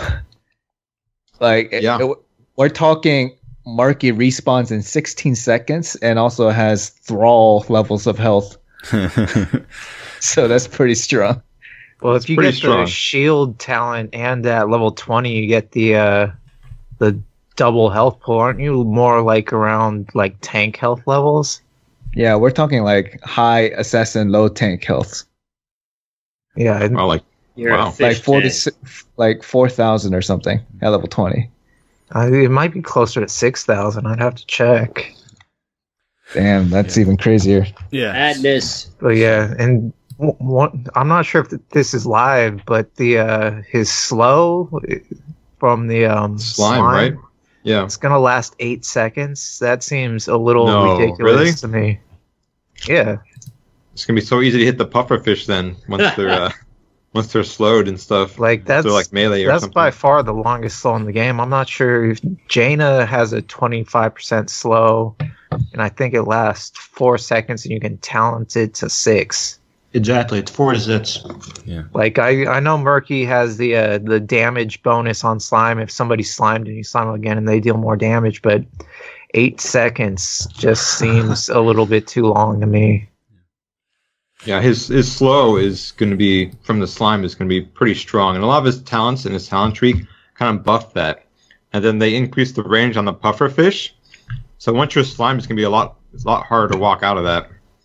like, Yeah. it- we're talking Murky respawns in sixteen seconds and also has thrall levels of health. So that's pretty strong. Well, It's if you pretty get strong. the shield talent and at level twenty, you get the uh, the double health pool. Aren't you more like around like tank health levels? Yeah, we're talking like high assassin, low tank health. Yeah, and Well, like You're Wow. a fish Like forty, tank. like four thousand or something at level twenty. uh, it might be closer to six thousand. I'd have to check. Damn, that's even crazier. yeah, Madness. But yeah, and w- one, I'm not sure if th- this is live, but the uh, his slow from the um, slime, right? Yeah. It's gonna last eight seconds. That seems a little No, ridiculous really? to me. Yeah, It's gonna be so easy to hit the pufferfish then once they're uh, once they're slowed and stuff. like that's they're like melee or that's something. by far the longest slow in the game. I'm not sure if Jaina has a twenty-five percent slow, and I think it lasts four seconds, and you can talent it to six. Exactly. It's four sets. Like I, I know Murky has the uh, the damage bonus on slime if somebody's slimed and you slime them again and they deal more damage, but eight seconds just seems a little bit too long to me. Yeah, his his slow is going to be from the slime is going to be pretty strong, and a lot of his talents and his talent tree kind of buff that, and then they increase the range on the pufferfish. So once your slime is going to be a lot it's a lot harder to walk out of that.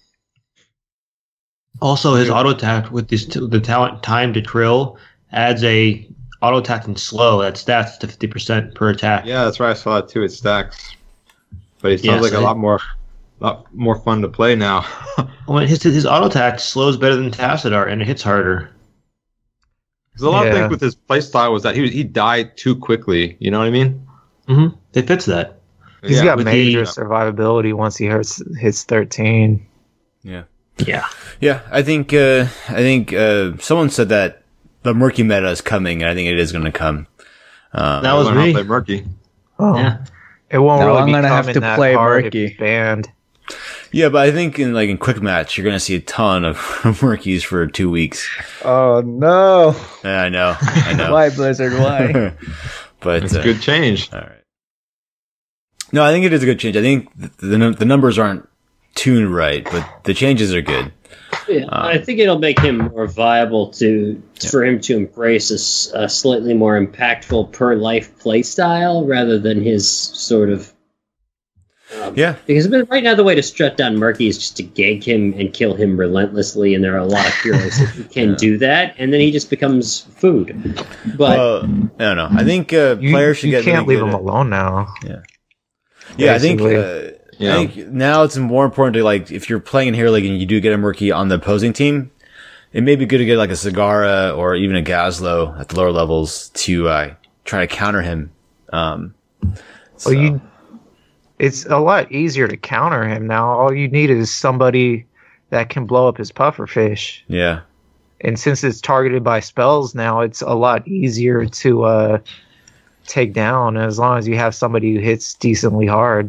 Also, his auto attack with this t- the talent time to trill adds a auto attack and slow that stats to fifty percent per attack. Yeah, that's right. I saw that too. It stacks, but he sounds Yeah, like so a it- lot more lot more fun to play now. Well, his his auto attack slows better than Tassadar and it hits harder. Because a lot of Yeah. things with his playstyle was that he he died too quickly. You know what I mean? Mm-hmm. It fits that. He's Yeah, got with major the- survivability once he hits hits thirteen. yeah, Yeah. yeah. I think uh, I think uh, someone said that the Murky meta is coming, and I think it is going to come. Um, That was learn how to me. play Murky. Oh, Yeah. it won't No, really I'm be gonna have coming to that play hard Murky. if it's banned. yeah, but I think in like in quick match, you're going to see a ton of Murkies for two weeks. Oh no! Yeah, I know, I know. Why Blizzard? Why? but It's uh, a good change. All right. No, I think it is a good change. I think the the, the numbers aren't tuned right, but the changes are good. Yeah, Um, I think it'll make him more viable to for him to embrace a, s- a slightly more impactful per life play style rather than his sort of um, Yeah. Because right now the way to shut down Murky is just to gank him and kill him relentlessly, and there are a lot of heroes that can Yeah. do that, and then he just becomes food. But Uh, I don't know. I think uh, You, players should you get. can't really leave good him at- alone now. Yeah, I think. basically. Uh, Yeah. I think now it's more important to, like, if you're playing in Hero League and you do get a Murky on the opposing team, it may be good to get like a Sagara or even a Gazlo at the lower levels to uh, try to counter him. Um, so. Well, you, it's a lot easier to counter him now. All you need is somebody that can blow up his pufferfish. Yeah. And since it's targeted by spells now, it's a lot easier to uh, take down as long as you have somebody who hits decently hard.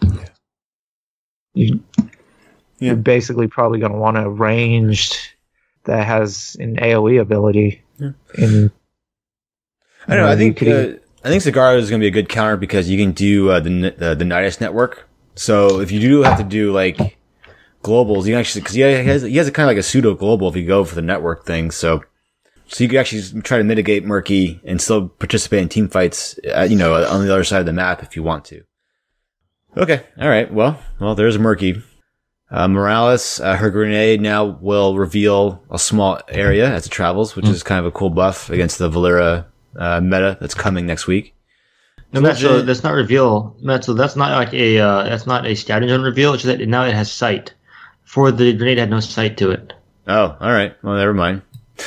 You, Yeah. You're basically probably going to want a ranged that has an AoE ability. Yeah. In, I don't know. I you think could uh, I think Sagara is going to be a good counter because you can do uh, the the the Nidus network. So if you do have to do like globals, you can actually because he has he has a kind of like a pseudo global if you go for the network thing. So so you can actually try to mitigate Murky and still participate in team fights. Uh, you know, on the other side of the map if you want to. Okay. All right. Well, well, there's Murky. Uh, Morales, uh, her grenade now will reveal a small area as it travels, which mm. is kind of a cool buff against the Valera uh, meta that's coming next week. No, Matt, so that's not reveal. Matt, so that's not like a uh, that's not a scouting zone reveal. It's just that now it has sight. For the grenade, had no sight to it. Oh, all right. Well, never mind.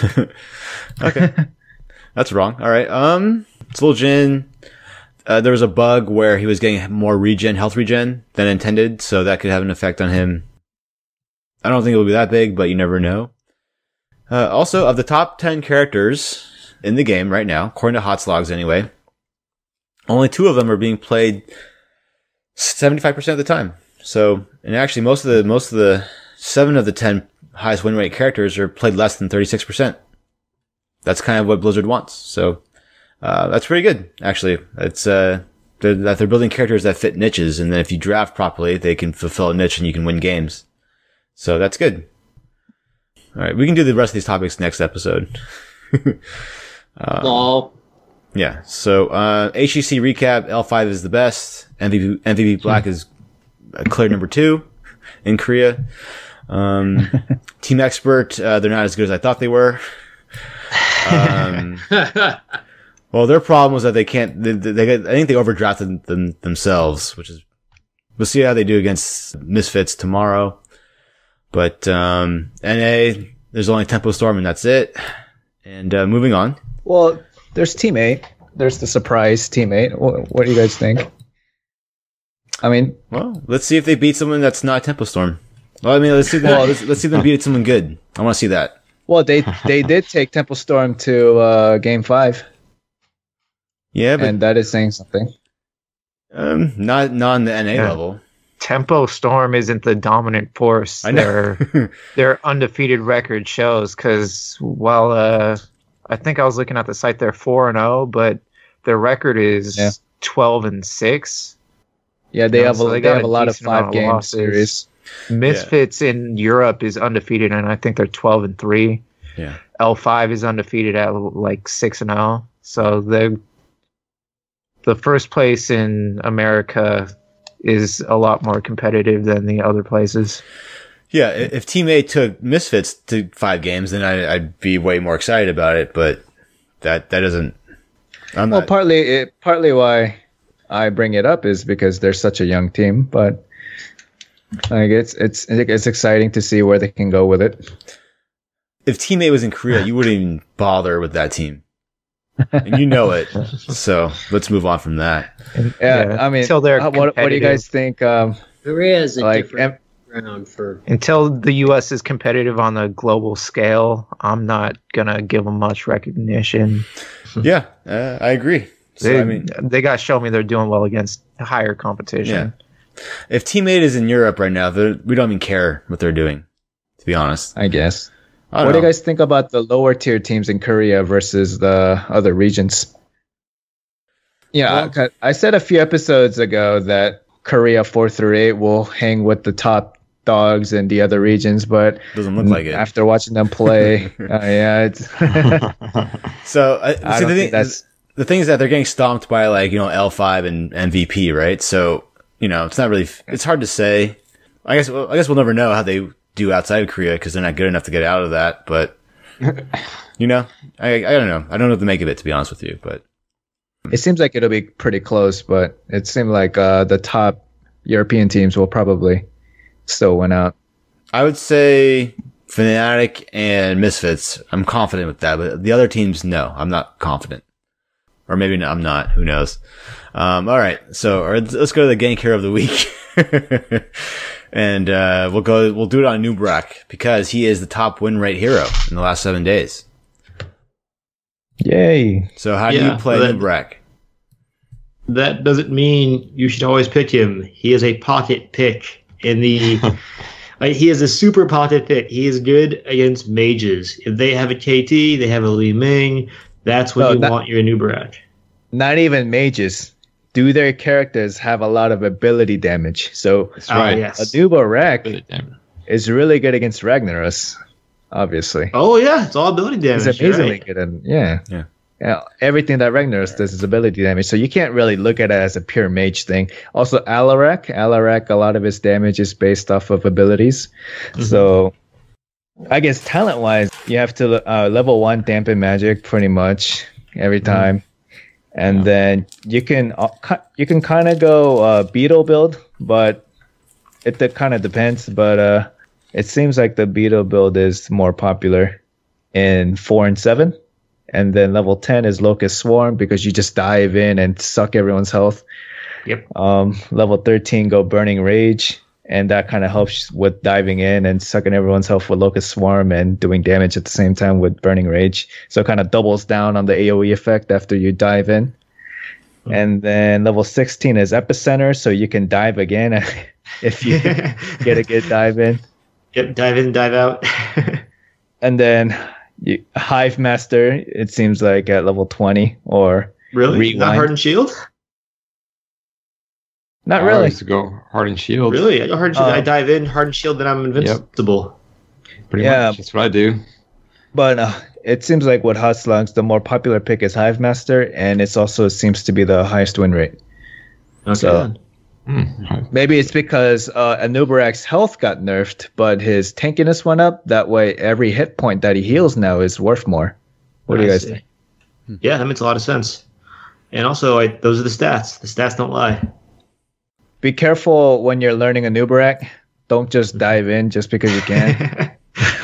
Okay, that's wrong. All right. Um, Soul Jin. Uh, there was a bug where he was getting more regen, health regen than intended, so that could have an effect on him. I don't think it will be that big, but you never know. Uh, also, of the top ten characters in the game right now, according to Hotslogs anyway, only two of them are being played seventy-five percent of the time. So, and actually most of the, most of the seven of the ten highest win rate characters are played less than thirty-six percent. That's kind of what Blizzard wants. So, uh, that's pretty good, actually. It's, uh, they're, that they're building characters that fit niches, and then if you draft properly, they can fulfill a niche and you can win games. So that's good. Alright, we can do the rest of these topics next episode. um, Lol. Yeah, so, uh, H E C recap, L five is the best, M V P, M V P Black is a clear number two in Korea. Um, Team Expert, uh, they're not as good as I thought they were. Um, well, their problem was that they can't, they, they, they I think they overdrafted them themselves, which is, we'll see how they do against Misfits tomorrow. But, um, N A, there's only Tempo Storm and that's it. And, uh, moving on. Well, there's Team eight. There's the surprise Team eight. What, what do you guys think? I mean, well, let's see if they beat someone that's not Tempo Storm. Well, I mean, let's see them, let's, let's see them beat someone good. I want to see that. Well, they they did take Temple Storm to uh, game five. Yeah, but and that is saying something. Um, not not on the N A Yeah. level. Tempo Storm isn't the dominant force. I know. Their, their undefeated record shows because while uh, I think I was looking at the site, they're four and zero, but their record is Yeah. twelve and six. Yeah, they You know, have so a, they they got have a a lot of decent amount five of game losses. series. Misfits in Europe is undefeated, and I think they're twelve and three. Yeah. L five is undefeated at like six and zero. So the the first place in America is a lot more competitive than the other places. Yeah, i- if Team A took Misfits to five games, then I, I'd be way more excited about it. But that that doesn't. I'm Well, not, partly it, partly why I bring it up is because they're such a young team, but like it's it's it's exciting to see where they can go with it. if Team A was in Korea, you wouldn't even bother with that team, and you know it. So let's move on from that. Yeah, Yeah, I mean, until they're uh, what, what do you guys think? Um, Korea is a Like, different ground for. Until the U S is competitive on a global scale, I'm not gonna give them much recognition. Yeah, uh, I agree. So They, I mean, they got to show me they're doing well against higher competition. if Team A is in Europe right now, they're- we don't even care what they're doing. To be honest, I guess. I don't What do you know. guys think about the lower tier teams in Korea versus the other regions? Yeah, Well- I, I said a few episodes ago that Korea four through eight will hang with the top dogs in the other regions, but Doesn't look like it. after watching them play, uh, yeah, it's, So I, I see, don't the, thing, think that's the thing is that they're getting stomped by like you know L five and M V P, right? So you know, it's not really, it's hard to say. I guess, I guess we'll never know how they do outside of Korea because they're not good enough to get out of that. But, you know, I, I don't know. I don't know what to make of it, to be honest with you. But it seems like it'll be pretty close, but it seemed like uh, the top European teams will probably still win out. I would say Fnatic and Misfits. I'm confident with that, but the other teams, no, I'm not confident. Or maybe no, I'm not. Who knows? Um, all right. So or let's go to the Gank Hero of the Week. And uh, we'll go. We'll do it on Anub'arak because he is the top win rate hero in the last seven days. Yay! So how do Yeah, you play that- Anub'arak? That doesn't mean you should always pick him. He is a pocket pick in the. Like, he is a super pocket pick. He is good against mages. If they have a K T, they have a Li Ming. That's when No, you that- want your Anub'arak. Not even mages. Do their characters have a lot of ability damage? So That's Ah, right. yes. Anub'arak Good, damn. is really good against Ragnaros, obviously. Oh yeah, it's all ability damage. He's you're amazingly right. good at yeah. Yeah. Yeah, everything that Ragnaros does is ability damage, so you can't really look at it as a pure mage thing. Also, Alarak, Alarak, a lot of his damage is based off of abilities. So, I guess talent-wise, you have to uh, level one dampen magic pretty much every time, and Yeah. then you can uh, ki- you can kind of go uh, beetle build, but it kind of depends. But uh, it seems like the beetle build is more popular in four and seven. And then level ten is Locust Swarm because you just dive in and suck everyone's health. Yep. Um, level thirteen, go Burning Rage. And that kind of helps with diving in and sucking everyone's health with Locust Swarm and doing damage at the same time with Burning Rage. So it kind of doubles down on the AoE effect after you dive in. Hmm. And then level sixteen is Epicenter, so you can dive again if you get a good dive in. Yep, dive in, dive out. And then you, Hive Master, it seems like at level twenty or Really? Rewind. Not Hardened Shield? not I really. used to go hard and shield. Really? I, hardened shield, Uh, I dive in, Hardened Shield, then I'm invincible. Pretty Yeah. much. That's what I do. But uh, it seems like with Hot Slugs, the more popular pick is Hive Master, and it's also seems to be the highest win rate. Okay. So- Hmm. Maybe it's because uh, Anub'arak's health got nerfed, but his tankiness went up. That way, every hit point that he heals now is worth more. What do you I guys see. think? Yeah, that makes a lot of sense. And also, I, those are the stats. The stats don't lie. Be careful when you're learning Anub'arak. Don't just dive in just because you can.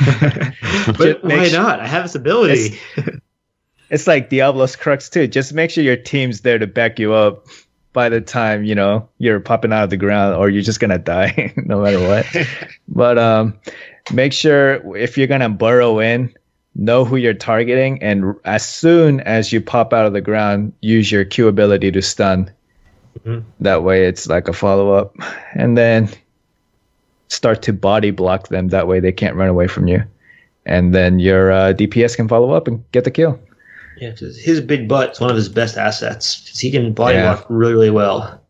But make why su- not? I have this ability. It's like Diablo's Crux too. Just make sure your team's there to back you up by the time, you know, you're popping out of the ground or you're just going to die no matter what. But um, make sure if you're going to burrow in, know who you're targeting. And as soon as you pop out of the ground, use your Q ability to stun. Mhm. That way it's like a follow-up. And then start to body block them. That way they can't run away from you. And then your uh, D P S can follow up and get the kill. Yeah, 'cause his big butt is one of his best assets. 'Cause he can body Yeah. block really, really well.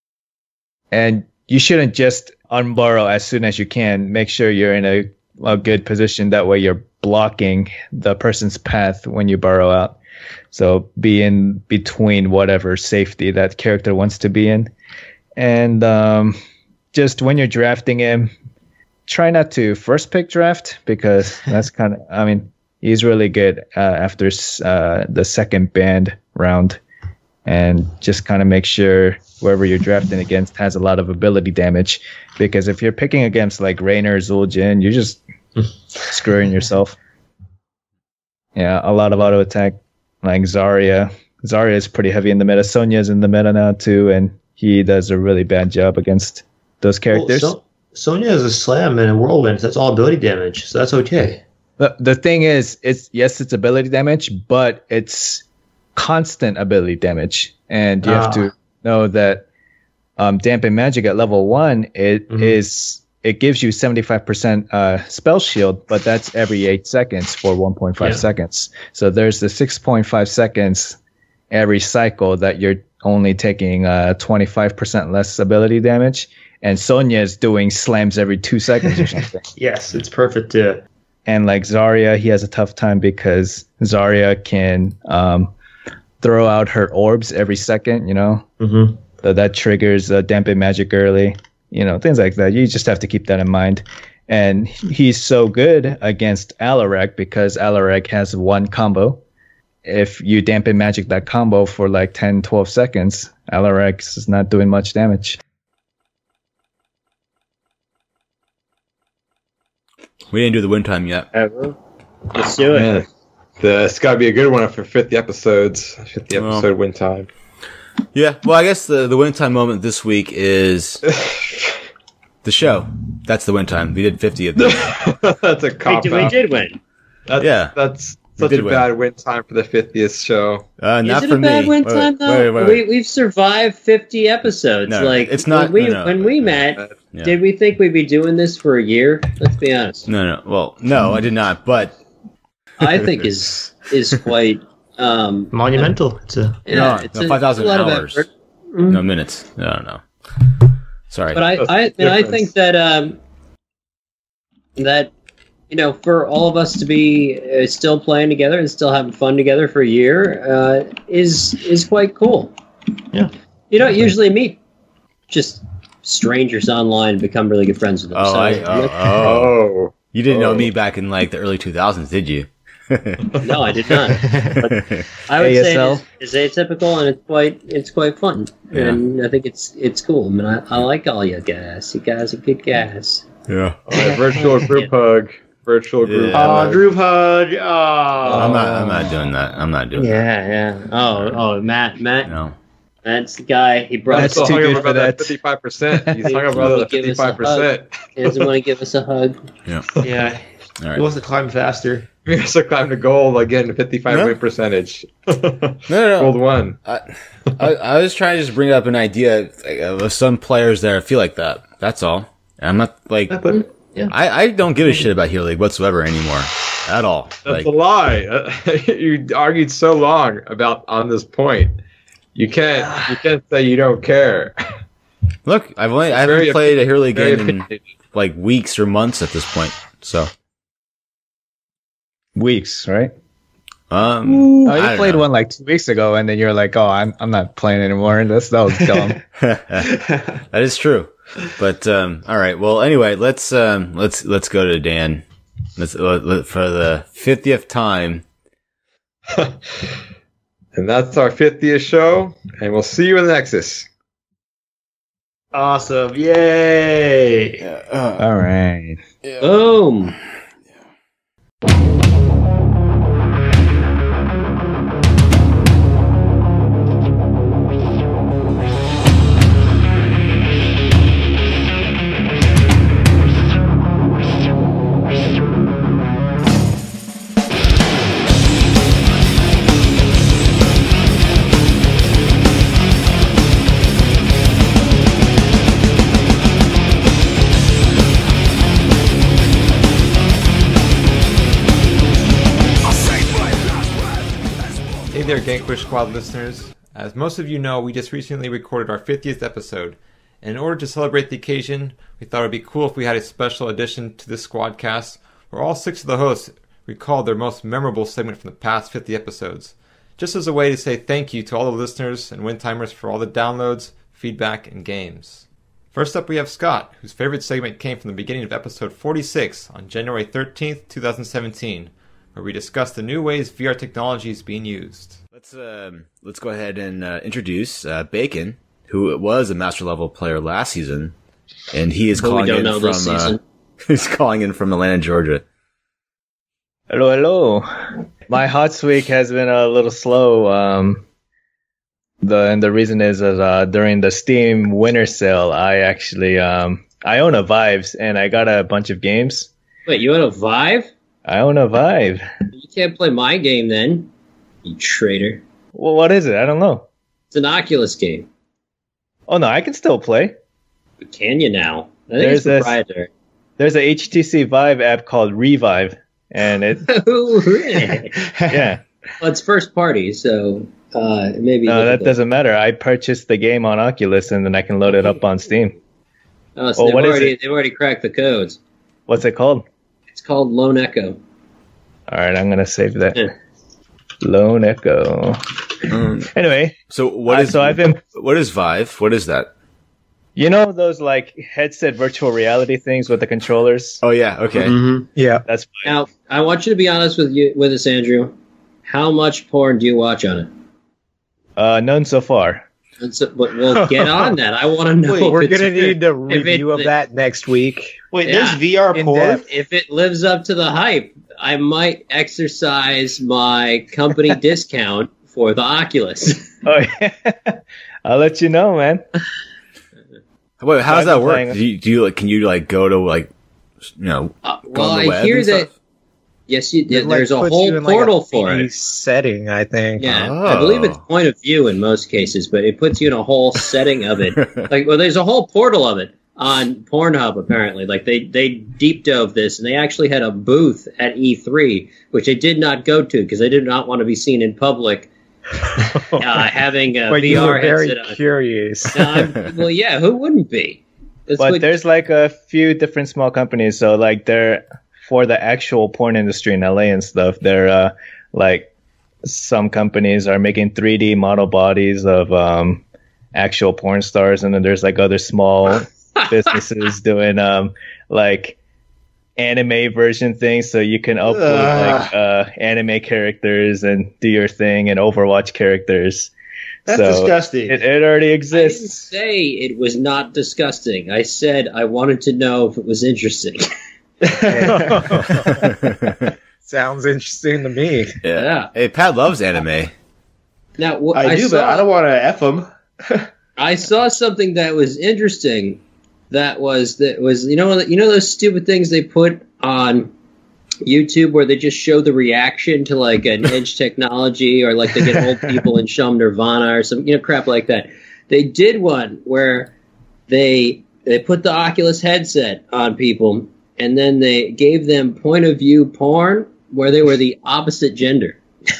And you shouldn't just unburrow as soon as you can. Make sure you're in a, a good position. That way you're blocking the person's path when you burrow out. So be in between whatever safety that character wants to be in. And um, just when you're drafting him, try not to first pick draft because that's kind of, I mean, he's really good uh, after uh, the second band round. And just kind of make sure whoever you're drafting against has a lot of ability damage. Because if you're picking against like Raynor, Zul'jin, you're just screwing yourself. Yeah, a lot of auto attack. Like Zarya. Zarya is pretty heavy in the meta. Sonya's in the meta now too. And he does a really bad job against those characters. Well, so- Sonya is a slam and a whirlwind. So that's all ability damage. So that's okay. The, the thing is, it's yes, it's ability damage, but it's constant ability damage. And you Ah. have to know that um, Dampen Magic at level one, it Mhm. is it gives you seventy-five percent uh, spell shield, but that's every eight seconds for one point five Yeah. seconds. So there's the six point five seconds every cycle that you're only taking uh, twenty-five percent less ability damage. And Sonya is doing slams every two seconds or something. Yes, it's perfect too. And like Zarya, he has a tough time because Zarya can um, throw out her orbs every second, you know? Mm-hmm. that, that triggers uh, dampen magic early. You know, things like that. You just have to keep that in mind. And he's so good against Anub'arak because Anub'arak has one combo. If you dampen magic that combo for like ten, twelve seconds, Anub'arak is not doing much damage. We didn't do the win time yet. Ever. Let's do it. Man, the, it's got to be a good one for fifty episodes. fifty episode Well, win time. Yeah, well, I guess the, the win time moment this week is the show. That's the win time. We did fifty of them. That's a cop Wait, we out. did win. That's, Yeah. That's We such a did win. bad win time for the fiftieth show. Uh, not Is it for a bad me. win Wait, time wait, though? wait, wait, wait. We we've survived fifty episodes. No, like it's not- when we no, no. when we met. Yeah. Did we think we'd be doing this for a year? Let's be honest. No, no. Well, no, I did not. But I think is is quite um Monumental. It's a yeah, no, it's no, a- five thousand it's a lot of hours. effort. Mhm. No minutes. No, no. Sorry. But I That's I the and I difference. think that um that you know for all of us to be uh, still playing together and still having fun together for a year uh, is is quite cool. Yeah. You don't usually meet just strangers online and become really good friends with them. Oh, so, I, oh, oh. Oh. You didn't know Oh. me back in like the early two thousands, did you? no, I did not. But I would A S L? say it's, it's atypical and it's quite it's quite fun, Yeah. and I think it's it's cool. I mean, I, I like all you guys. You guys are good guys. Yeah. Oh, yeah, virtual group hug. Virtual group Yeah. oh, hug. Drew Hud. Oh, I'm not. I'm not doing that. I'm not doing Yeah, yeah. Oh, oh, Matt, Matt, that. No. Matt's the guy. He brought That's us. Still too hung good up for about that that. fifty-five percent. He's hung up He about the won't give us a fifty-five percent. He doesn't want to give us a hug. Yeah. yeah. All He right. wants to climb faster. We also climbed to gold again, fifty-five No. win percentage. No, no, Gold no. one. I, I, I was trying to just bring up an idea like, of some players that feel like that. That's all. I'm not like. But I, I don't give a shit about Hero League whatsoever anymore. At all. That's Like, a lie. Uh, you argued so long about on this point. You can't. You can't say you don't care. look, I've only I Very haven't played a Hero League Very game in opinionated. like weeks or months at this point. So, Weeks, right? um, Oh, I you don't played know. one like two weeks ago, and then you're like, "Oh, I'm I'm not playing anymore." That's that was dumb. that is true. But um, all right. Well, anyway, let's um, let's let's go to Dan. Let's let, let- for the fiftieth time. And that's our fiftieth show. And we'll see you in the Nexus. awesome. Yay. All right. Boom. Hey there, GankBush Squad listeners. As most of you know, we just recently recorded our fiftieth episode. And in order to celebrate the occasion, we thought it would be cool if we had a special addition to this squadcast where all six of the hosts recalled their most memorable segment from the past fifty episodes. Just as a way to say thank you to all the listeners and win-timers for all the downloads, feedback, and games. First up, we have Scott, whose favorite segment came from the beginning of episode forty-six on January thirteenth, twenty seventeen, where we discussed the new ways V R technology is being used. Let's um, let's go ahead and uh, introduce uh, Bacon, who was a master level player last season, and he is But we calling don't in know from this uh, season. he's calling in from Atlanta, Georgia. Hello, hello. My hot week has been a little slow. Um, the and the reason is that uh, during the Steam Winter Sale, I actually um, I own a Vives and I got a bunch of games. Wait, you want a Vive? I own a Vive. You can't play my game then, you traitor. Well, what is it? I don't know. It's an Oculus game. Oh no, I can still play. Can you now? I think There's it's this- proprietary. There's a H T C Vive app called Revive, and it Oh, really? yeah. Well, it's first party, so uh, maybe. No, that difficult. doesn't matter. I purchased the game on Oculus, and then I can load it up on Steam. Oh, so Oh, they've what is already it? they've already cracked the codes. What's it called? It's called Lone Echo. All right, I'm gonna save that. Yeah. Lone Echo. Um, Anyway, so what uh, is so I've been, what is Vive? What is that? you know, those like headset virtual reality things with the controllers. Oh yeah, okay. Mm-hmm. Yeah. That's fine. Now, I want you to be honest with you with us, Andrew. How much porn do you watch on it? Uh, none so far. And so, but we'll get on that. I want to know. Wait, if we're it's- gonna need a if it- review of that next week. Wait, Yeah. there's V R In porn? depth. If it lives up to the hype, I might exercise my company discount for the Oculus. Oh yeah, I'll let you know, man. Wait, how does I've that been work? playing- Do you, do you like? Can you like go to like, you know, Uh, go well, on the I web hear and that. stuff? Yes, you, It, like, there's a puts whole you in, like, portal a for P it. setting, I think. Yeah, Oh. I believe it's point of view in most cases, but it puts you in a whole setting of it. Like, well, there's a whole portal of it on Pornhub. Apparently, like they they deep dove this, and they actually had a booth at E three, which they did not go to because they did not want to be seen in public uh, having a But V you R were very headset on. curious. No, I'm- well, yeah, who wouldn't be? That's But what- there's like a few different small companies. So like they're for the actual porn industry in L A and stuff. They're uh, like some companies are making three D model bodies of um, actual porn stars, and then there's like other small businesses doing um, like anime version things. So you can upload Ugh. like uh, anime characters and do your thing, and Overwatch characters. That's So disgusting. It, it already I didn't exists. say it was not disgusting. I said I wanted to know if it was interesting. Sounds interesting to me. Yeah. Yeah. Hey, Pat loves anime. Now, wh- I do, saw, but I don't want to F them. I saw something that was interesting. That was that was you know you know those stupid things they put on YouTube where they just show the reaction to like an edge technology, or like they get old people and show them Nirvana or some you know crap like that. They did one where they they put the Oculus headset on people, and then they gave them point of view porn where they were the opposite gender.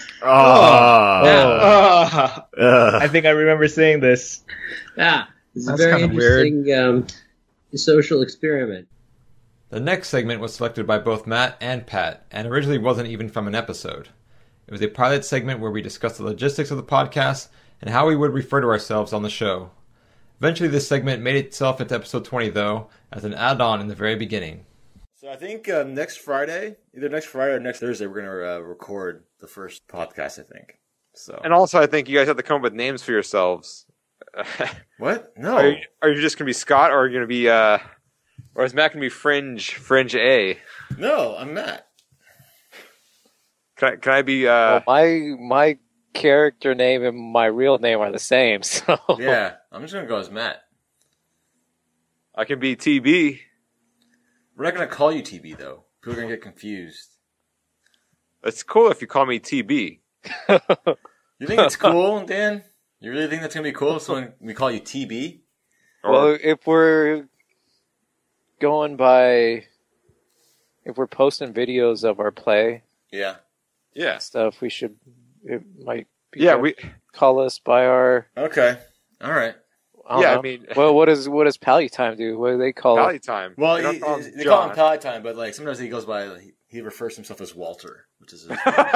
Oh. Ah. I think I remember seeing this. Yeah, it's a That's very kinda weird. interesting um, social experiment. The next segment was selected by both Matt and Pat, and originally wasn't even from an episode. It was a pilot segment where we discussed the logistics of the podcast and how we would refer to ourselves on the show. Eventually, this segment made itself into episode twenty, though, as an add-on in the very beginning. So I think um, next Friday, either next Friday or next Thursday, we're gonna uh, record the first podcast. I think. So. And also, I think you guys have to come up with names for yourselves. What? No. Are you, are you just going to be Scott, or are you going to be, uh, or is Matt going to be Fringe, Fringe A? No, I'm Matt. Can I, can I be, uh, Well, my my character name and my real name are the same, so Yeah, I'm just gonna go as Matt. I can be T B. We're not gonna call you T B though. People are gonna get confused. It's cool if you call me T B. You think it's cool, Dan? You really think that's gonna be cool if someone we call you T B? Or, well, if we're going by, if we're posting videos of our play Yeah. yeah. stuff, we should. It might be Yeah, good. we, Call us by our. Okay. All right. I don't yeah, know. I mean, Well, what is what does Pally Time do? What do they call Pally it? time. Well, They don't he, call him they call him John. Palatine, but like sometimes he goes by. He, he refers to himself as Walter, which is. His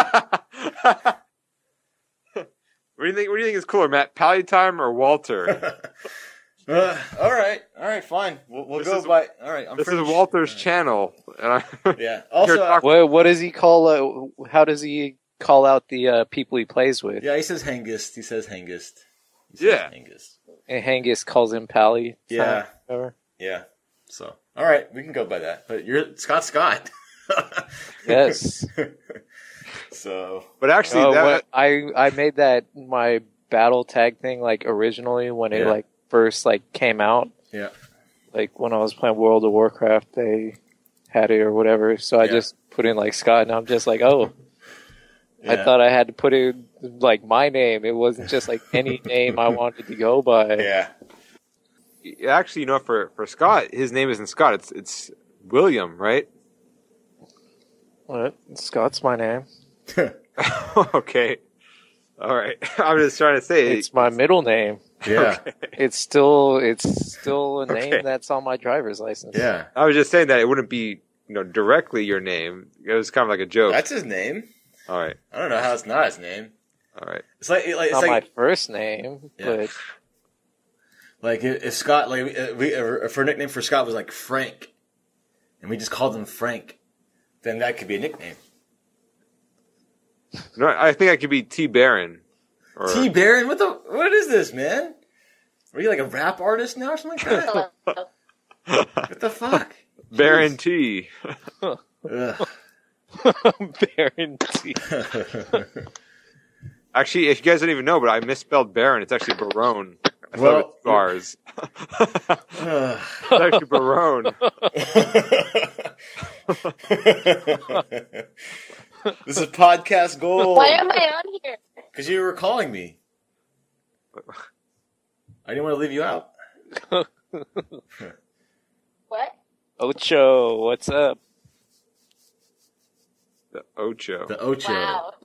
What do you think? What do you think is cooler, Matt? Pally time or Walter? uh, all right. All right. Fine. We'll, we'll This go is- by. All right. I'm this French. is Walter's All right. channel, and I, Yeah. Here, Also, talk- What what does he call? Uh, how does he call out the uh, people he plays with? yeah, he says Hengist. He says Hengist. He says Yeah. Hengist. And Hengist calls him Pally. Yeah. Whatever. Yeah. So, all right, we can go by that. But you're Scott Scott. Yes. So, but actually, Oh, that, what, I I made that my battle tag thing like originally when it Yeah. like first like came out. yeah. Like when I was playing World of Warcraft, they had it or whatever. So I Yeah. just put in like Scott, and I'm just like, oh, I Yeah. thought I had to put in like my name. It wasn't just like any name I wanted to go by. Yeah. actually, you know, for, for Scott, his name isn't Scott. It's it's William, right? What? Scott's my name. Okay, all right. I'm just trying to say It's my middle name. Yeah. It's still it's still a name Okay. that's on my driver's license. Yeah. I was just saying that it wouldn't be, you know, directly your name. It was kind of like a joke. That's his name. All right. I don't know how it's not his name. All right. It's like, like it's Not like my first name, Yeah. but like if if Scott like we, we if our nickname for Scott was like Frank, and we just called him Frank, then that could be a nickname. No, I think I could be T Baron. Or... T Baron, what the what is this, man? Are you like a rap artist now or something like that? What the fuck? Baron T. Ugh. Baron T. Actually, if you guys don't even know, but I misspelled Baron. It's actually Barone. I Well, thought it was bars. It's actually Barone. This is podcast gold. Why am I on here? Because you were calling me. I didn't want to leave you out. What? Ocho, what's up? The Ocho. The Ocho. Wow.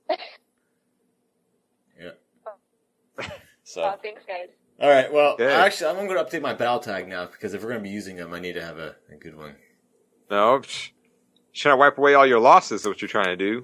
Yeah. So. Oh, thanks, guys. All right. Well, Okay. actually, I'm going to update my battle tag now because if we're going to be using them, I need to have a, a good one. No. psh, Trying to wipe away all your losses is what you're trying to do.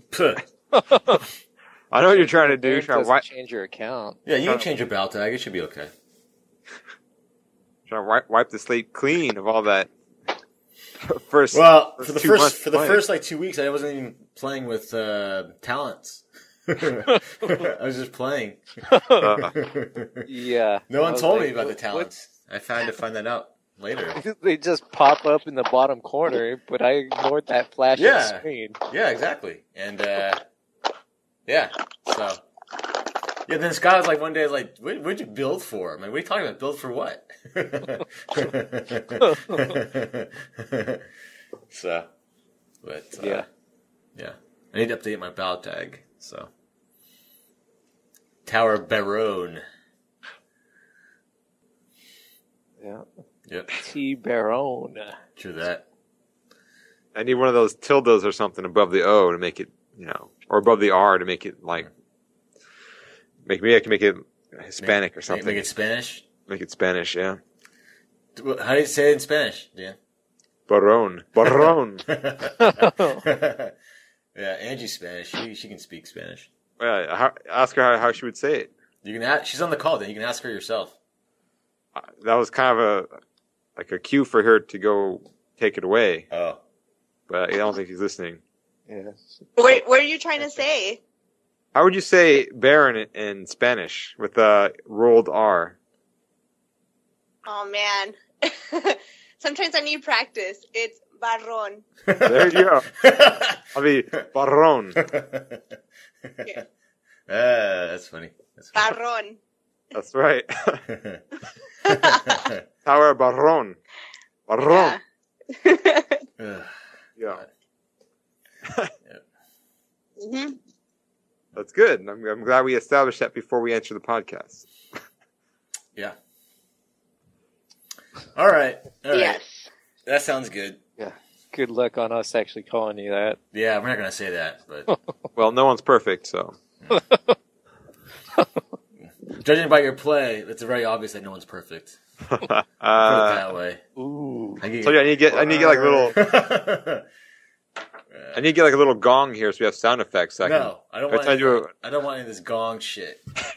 I know what you're trying to do. It Trying to doesn't wipe, change your account. Yeah, you can change your battle tag. It should be okay. trying to wipe, wipe the slate clean of all that. First, Well, first for the two first months for the playing. first like two weeks, I wasn't even playing with uh, talents. I was just playing. Uh, Yeah. No I one was told like, me about the what- talents. I had to find that out later. what- They just pop up in the bottom corner, but I ignored that flashing Yeah. screen. Yeah, exactly. And uh, yeah, so yeah. Then Scott was like, one day, I was like, what, "What'd you build for?" I'm like, "What are you talking about? Build for what?" So, but uh, Yeah. yeah. I need to update my battle tag. So, Tower Baron. Yeah. Yep, T Baron. true that. I need one of those tildes or something above the O to make it, you know, or above the R to make it like, make me. I can make it Hispanic or Make, something. make it Spanish. Make it Spanish, yeah. How do you say it in Spanish, Dan? Baron, Baron. Yeah, Angie's Spanish. She she can speak Spanish. Yeah, how, ask her how, how she would say it. You can ask, she's on the call. Then you can ask her yourself. Uh, That was kind of a like a cue for her to go take it away, Oh, but I don't think she's listening. Yeah. What, what are you trying to say? How would you say Baron in, in Spanish with a rolled R? Oh, man. Sometimes I need practice. It's barron. There you go. I'll be Baron. Yeah. Ah, that's funny. That's funny. Barron. That's right. Tower Baron. Baron. Yeah. Ugh. Yeah. hmm That's good. I'm, I'm glad we established that before we enter the podcast. Yeah. All right. All right. Yes. That sounds good. Good luck on us actually calling you that. Yeah, we're not gonna say that, but Well, no one's perfect, so. judging by your play, it's very obvious that no one's perfect. Put it uh, that way. Ooh. I get- so yeah, I need to get, I need to get like a little, I need to get like a little gong here so we have sound effects. So I can, No, I don't Every want. time Any, you do I don't want any of this gong shit.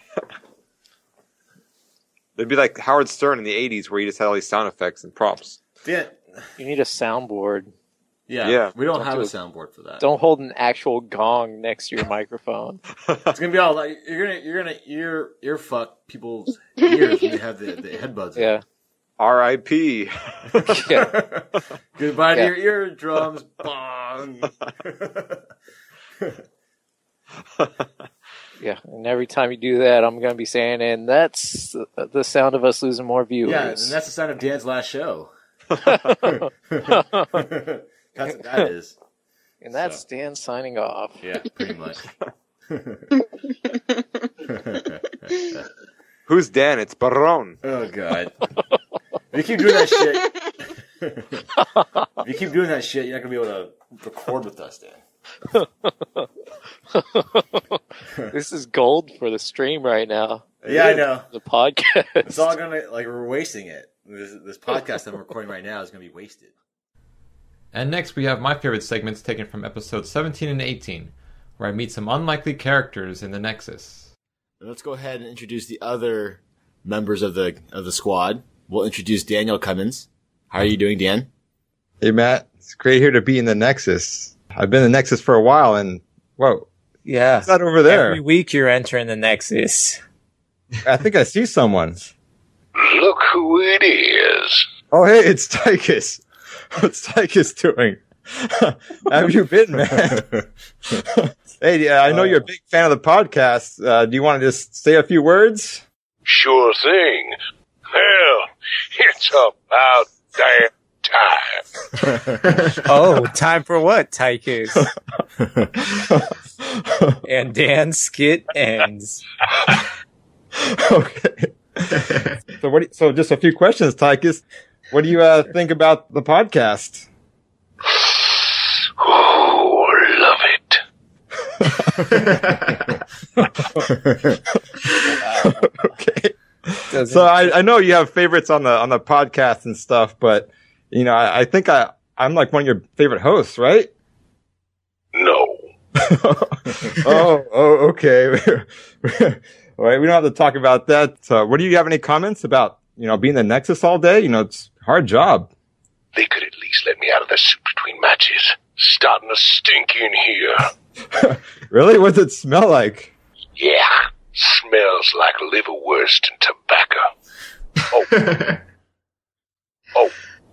it'd be like Howard Stern in the eighties where he just had all these sound effects and props. Yeah, You need a soundboard. yeah, Yeah. We don't Don't have do a it. soundboard for that. Don't hold an actual gong next to your microphone. It's gonna be all like you're gonna you're gonna ear ear fuck people's ears when they have the, the headbuds. in. Yeah. R I P Yeah. Goodbye Yeah. to your eardrums. Bong. Yeah. And every time you do that, I'm going to be saying, and that's the sound of us losing more viewers. Yeah, and that's the sound of Dan's last show. That's what that is. And that's So. Dan signing off. Yeah, pretty much. Who's Dan? It's Baron. Oh god. If you keep doing that shit, if you keep doing that shit, you're not gonna be able to record with us, Dan. This is gold for the stream right now. Yeah, I know. The podcast. It's all gonna like we're wasting it. This, this podcast I'm recording right now is gonna be wasted. And next we have my favorite segments taken from episodes seventeen and eighteen, where I meet some unlikely characters in the Nexus. Let's go ahead and introduce the other members of the of the squad. We'll introduce Daniel Cummins. How are you doing, Dan? Hey, Matt. It's great here to be in the Nexus. I've been in the Nexus for a while, and whoa, Yeah. what's that over there? Every week you're entering the Nexus. I think I see someone. Look who it is. Oh, hey, it's Tychus. What's Tychus doing? How have you been, man? Hey, yeah, I know you're a big fan of the podcast. Uh, do you want to just say a few words? Sure thing. Hell, it's about damn time. Oh, time for what, Tychus? And Dan's skit ends. Okay. So what? Do you, so just a few questions, Tychus. What do you uh, think about the podcast? Oh, love it. Okay. Doesn't- So I, I know you have favorites on the on the podcast and stuff, but you know I, I think I I'm like one of your favorite hosts, right? No. oh, oh, okay. All right, we don't have to talk about that. So, what do you have any comments about? You know, being the Nexus all day. You know, it's a hard job. They could at least let me out of the suit between matches. Starting to stink in here. Really? What does it smell like? Yeah, smells like liverwurst and tobacco. Oh.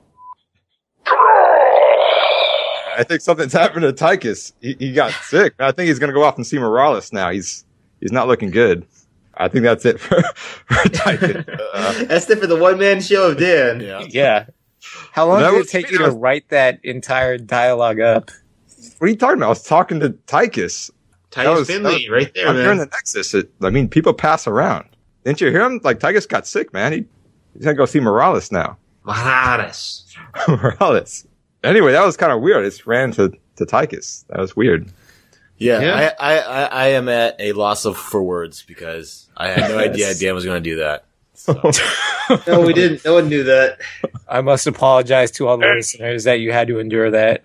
Oh. I think something's happened to Tychus. He, he got sick. I think he's going to go off and see Morales now. He's he's not looking good. I think that's it for, for Tychus. Uh, That's it for the one man show of Dan. Yeah. Yeah. How long That did it was- take you to write that entire dialogue up? what are you talking about? I was talking to Tychus. That Titus was- that Finley, was- right there, I'm man. here in the Nexus. It, I mean, people pass around. Didn't you hear him? Like, Tychus got sick, man. He, he's going to go see Morales now. Morales. Morales. Anyway, that was kind of weird. I just ran to, to Tychus. That was weird. Yeah, Yeah. I, I, I, I am at a loss of for words because I had no idea Dan was going to do that. So. No, we didn't. No one knew that. I must apologize to all the listeners that you had to endure that.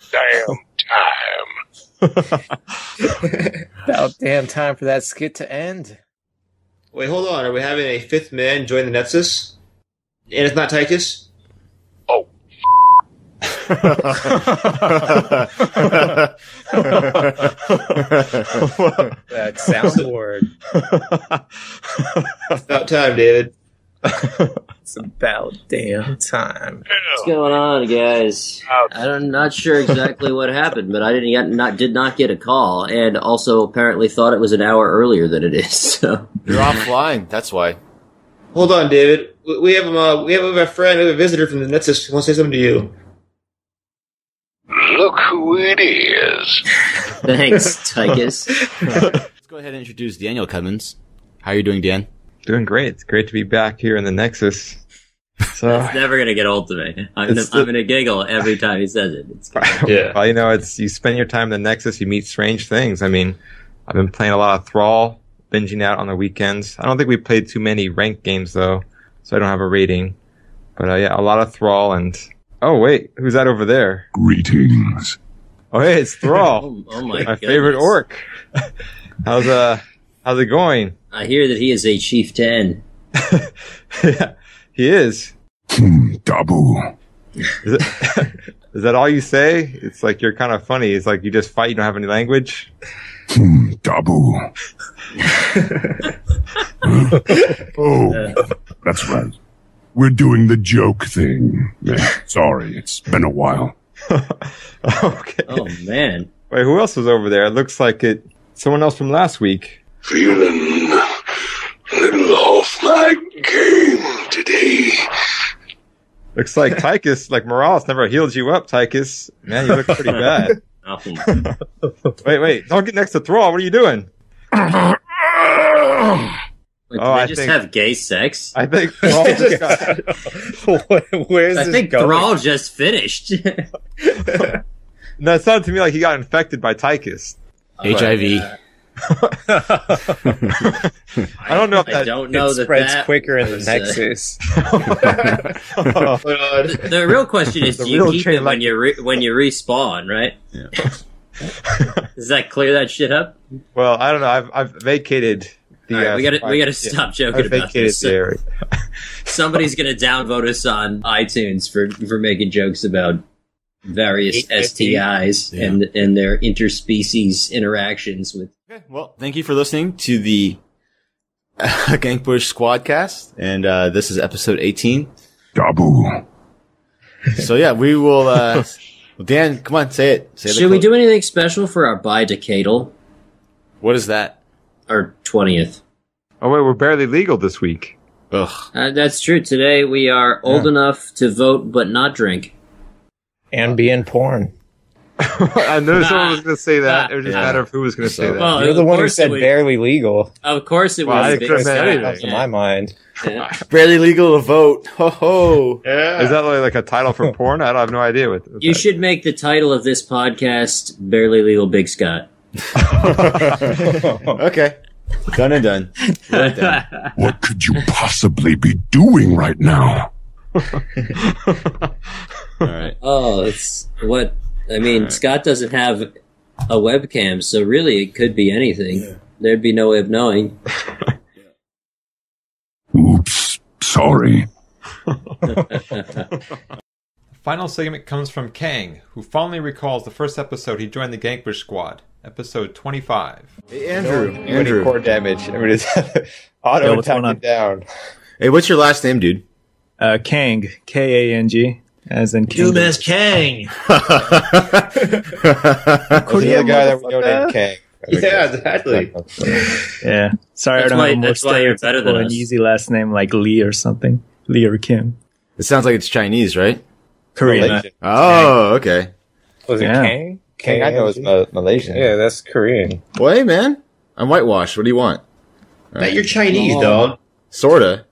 Damn time. About damn time for that skit to end. Wait, hold on. Are we having a fifth man join the Nexus? And it's not Tychus? Oh. That soundboard. About time, David. It's about damn time. What's going on, guys? I'm not sure exactly what happened, but I didn't get, not did not get a call, and also apparently thought it was an hour earlier than it is. So You're offline. That's why. Hold on, David. We- We have, uh, we have a friend, we have a visitor from the Nexus who wants to say something to you. Look who it is. thanks, Tychus. Let's go ahead and introduce Daniel Cummins. How are you doing, Dan? Doing great. It's great to be back here in the Nexus. So, It's never gonna get old to me. I'm gonna, It's the- I'm gonna giggle every time he says it. It's Yeah. well, you know, it's you spend your time in the Nexus, you meet strange things. I mean, I've been playing a lot of Thrall, binging out on the weekends. I don't think we played too many ranked games though, so I don't have a rating. But uh, yeah, a lot of Thrall and oh wait, who's that over there? Greetings. Oh hey, it's Thrall, oh, oh my, my favorite goodness. orc. how's uh, how's it going? I hear that he is a chieftain. Yeah, he is. Dabu. Is, it, is that all you say? It's like you're kind of funny. It's like you just fight. You don't have any language. Dabu. Oh, that's right. We're doing the joke thing. Sorry, it's been a while. Okay. Oh man. Wait, who else was over there? It looks like it. Someone else from last week. Feeling a little off my game today. Looks like Tychus, like Morales never healed you up, Tychus. Man, you look pretty bad. Oh, Wait, wait. Don't get next to Thrall. What are you doing? Wait, did Oh, they I just think- have gay sex? I think Thrall just got... Where's I this think going? Thrall just finished. No, it sounded to me like he got infected by Tychus. H I V. I don't know if I that... don't know It that spreads that quicker in the was, uh, Nexus. Hold on. The, the real question is, The do you real keep chain it when you re- when you respawn, right? Yeah. Does that clear that shit up? Well, I don't know. I've, I've vacated The, All right, uh, we gotta we gotta yeah. stop I joking about vacated this. the area. Somebody's gonna downvote us on iTunes for, for making jokes about various S T Is Yeah. and and their interspecies interactions with. Okay, well, thank you for listening to the uh, GankBush Squadcast, and uh, this is episode eighteen. Dabu. So yeah, we will. Uh, well, Dan, come on, say it. Say the Should we clo- do anything special for our bidecadal? What is that? Our twentieth. Oh wait, we're barely legal this week. Ugh. Uh, that's true. Today we are old enough to vote but not drink. And be in porn. I knew someone was going to say that. It was just a Yeah. matter of who was going to say that. Well, You're of the one who course said it would- barely legal. Of course it Well, I was. couldn't Big say Scott. anything. Comes to Yeah. my mind. Yeah. Barely legal to vote. Ho ho. Yeah. Is that like, like a title for porn? I don't have no idea what. what You that- should make the title of this podcast "Barely Legal Big Scott." Okay. Done and done. Right done. What could you possibly be doing right now? All right. Oh, it's what I mean. Scott doesn't have a webcam, so really it could be anything. There'd be no way of knowing. Oops. Sorry. Final segment comes from Kang, who fondly recalls the first episode he joined the GankBush Squad, episode twenty-five. Hey, Andrew. Any Andrew. core damage. I mean, it's auto Yo, what's going on? attacking down. Hey, what's your last name, dude? Uh, Kang, K A N G, as in King. Kang. Was the other guy that we know named Kang? Yeah, exactly. Yeah. Sorry, That's I don't why- have a more that's why you're better than stereotypical and us. easy last name like Lee or something. Lee or Kim. It sounds like it's Chinese, right? Korean. Malaysian. Oh, okay. Was it Yeah. Kang? Kang, I know it's Ma- Malaysian. Yeah, that's Korean. Well, hey, man. I'm whitewashed. What do you want? Matt, you're Chinese, dog. Sorta.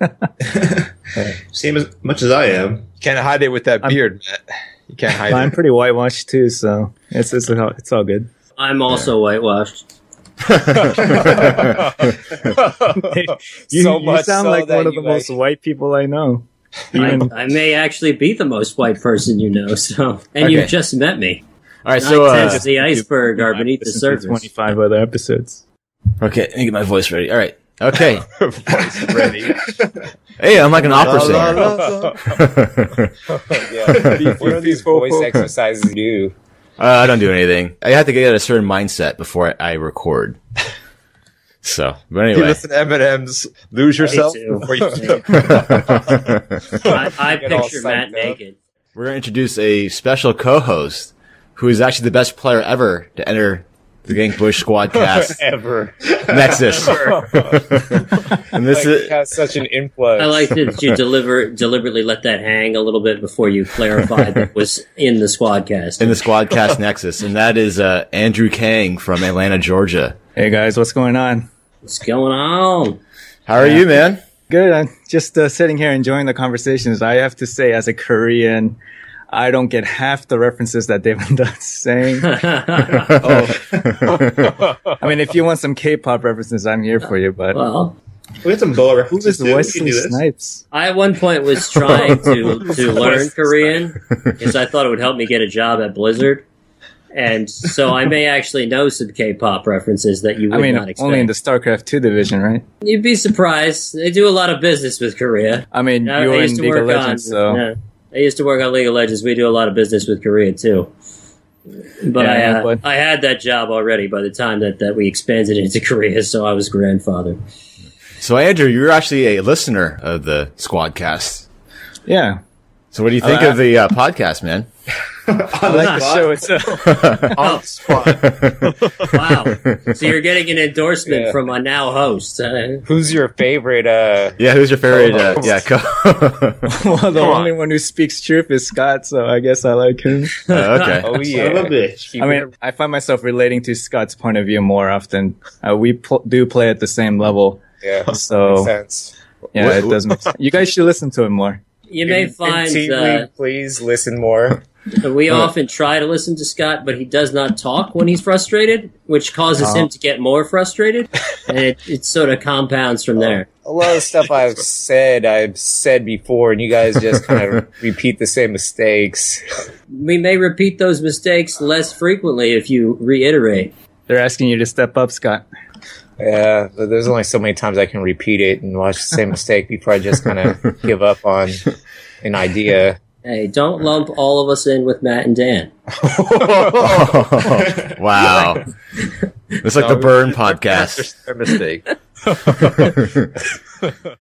Same as much as I am. You can't hide it with that I'm- beard, Matt. You can't hide I'm it. pretty whitewashed too, so it's it's all, it's all good. I'm also whitewashed. You, So you much sound so like that one of you, the most like- white people I know. I, Even I may actually be the most white person you know. So, and Okay. you've just met me. All right, so, Nine uh, tenths of the iceberg are beneath the listened to surface. twenty-five other episodes. okay, let me get my voice ready. All right. Okay. Voice ready. Hey, I'm like an opera La, singer. Yeah. What are these voice exercises you do? Uh, I don't do anything. I have to get a certain mindset before I, I record. So, but You anyway. listen to Eminem's Lose Yourself too. before you I, I Get all picture Matt psyched up. naked. We're going to introduce a special co-host who is actually the best player ever to enter the GankBush Squadcast ever. Nexus. And this Like, is it has such an influx. I like that you deliver deliberately let that hang a little bit before you clarified that it was in the squadcast. in the Squadcast Nexus, and that is uh, Andrew Kang from Atlanta, Georgia. Hey guys, what's going on? What's going on? How are you, man? Good. I'm just uh, sitting here enjoying the conversations. I have to say, as a Korean, I don't get half the references that Dave and Doug's saying. Oh, I mean, if you want some K-pop references, I'm here for you. But well, We had some Boa who references is too. We can Wesley do this. Snipes? I at one point was trying to, to learn Korean because I thought it would help me get a job at Blizzard. And so I may actually know some K-pop references that you would I mean, not expect. only in the StarCraft two division, right? You'd be surprised. They do a lot of business with Korea. I mean, I- you I were in used to League of work Legends, on, so yeah. I used to work on League of Legends. We do a lot of business with Korea too. But Yeah, I, uh, but- I had that job already by the time that, that we expanded into Korea, so I was grandfather. So, Andrew, you're actually a listener of the Squadcast. yeah. So, what do you think Uh, of the uh, podcast, man? I like the show itself. On the spot. Wow. So you're getting an endorsement Yeah. from a now host. Uh, Who's your favorite? Uh, Yeah, who's your favorite? Uh, Co-host. yeah, co- Well, the only one who speaks truth is Scott, so I guess I like him. Uh, okay. oh Son yeah. of a bitch. I mean, I find myself relating to Scott's point of view more often. Uh, we pl- do play at the same level, yeah. so Makes sense. yeah, What- it does make sense. You guys should listen to him more. you may Can- find can T uh, V please listen more. we often try to listen to Scott, but he does not talk when he's frustrated, which causes Oh. him to get more frustrated, and it, it sort of compounds from there. A lot of stuff I've said, I've said before, and you guys just kind of repeat the same mistakes. We may repeat those mistakes less frequently if you reiterate. They're asking you to step up, Scott. Yeah, but there's only so many times I can repeat it and watch the same mistake before I just kind of give up on an idea. Hey, don't lump all of us in with Matt and Dan. Wow. It's like No, the Burn we- podcast. Their mistake.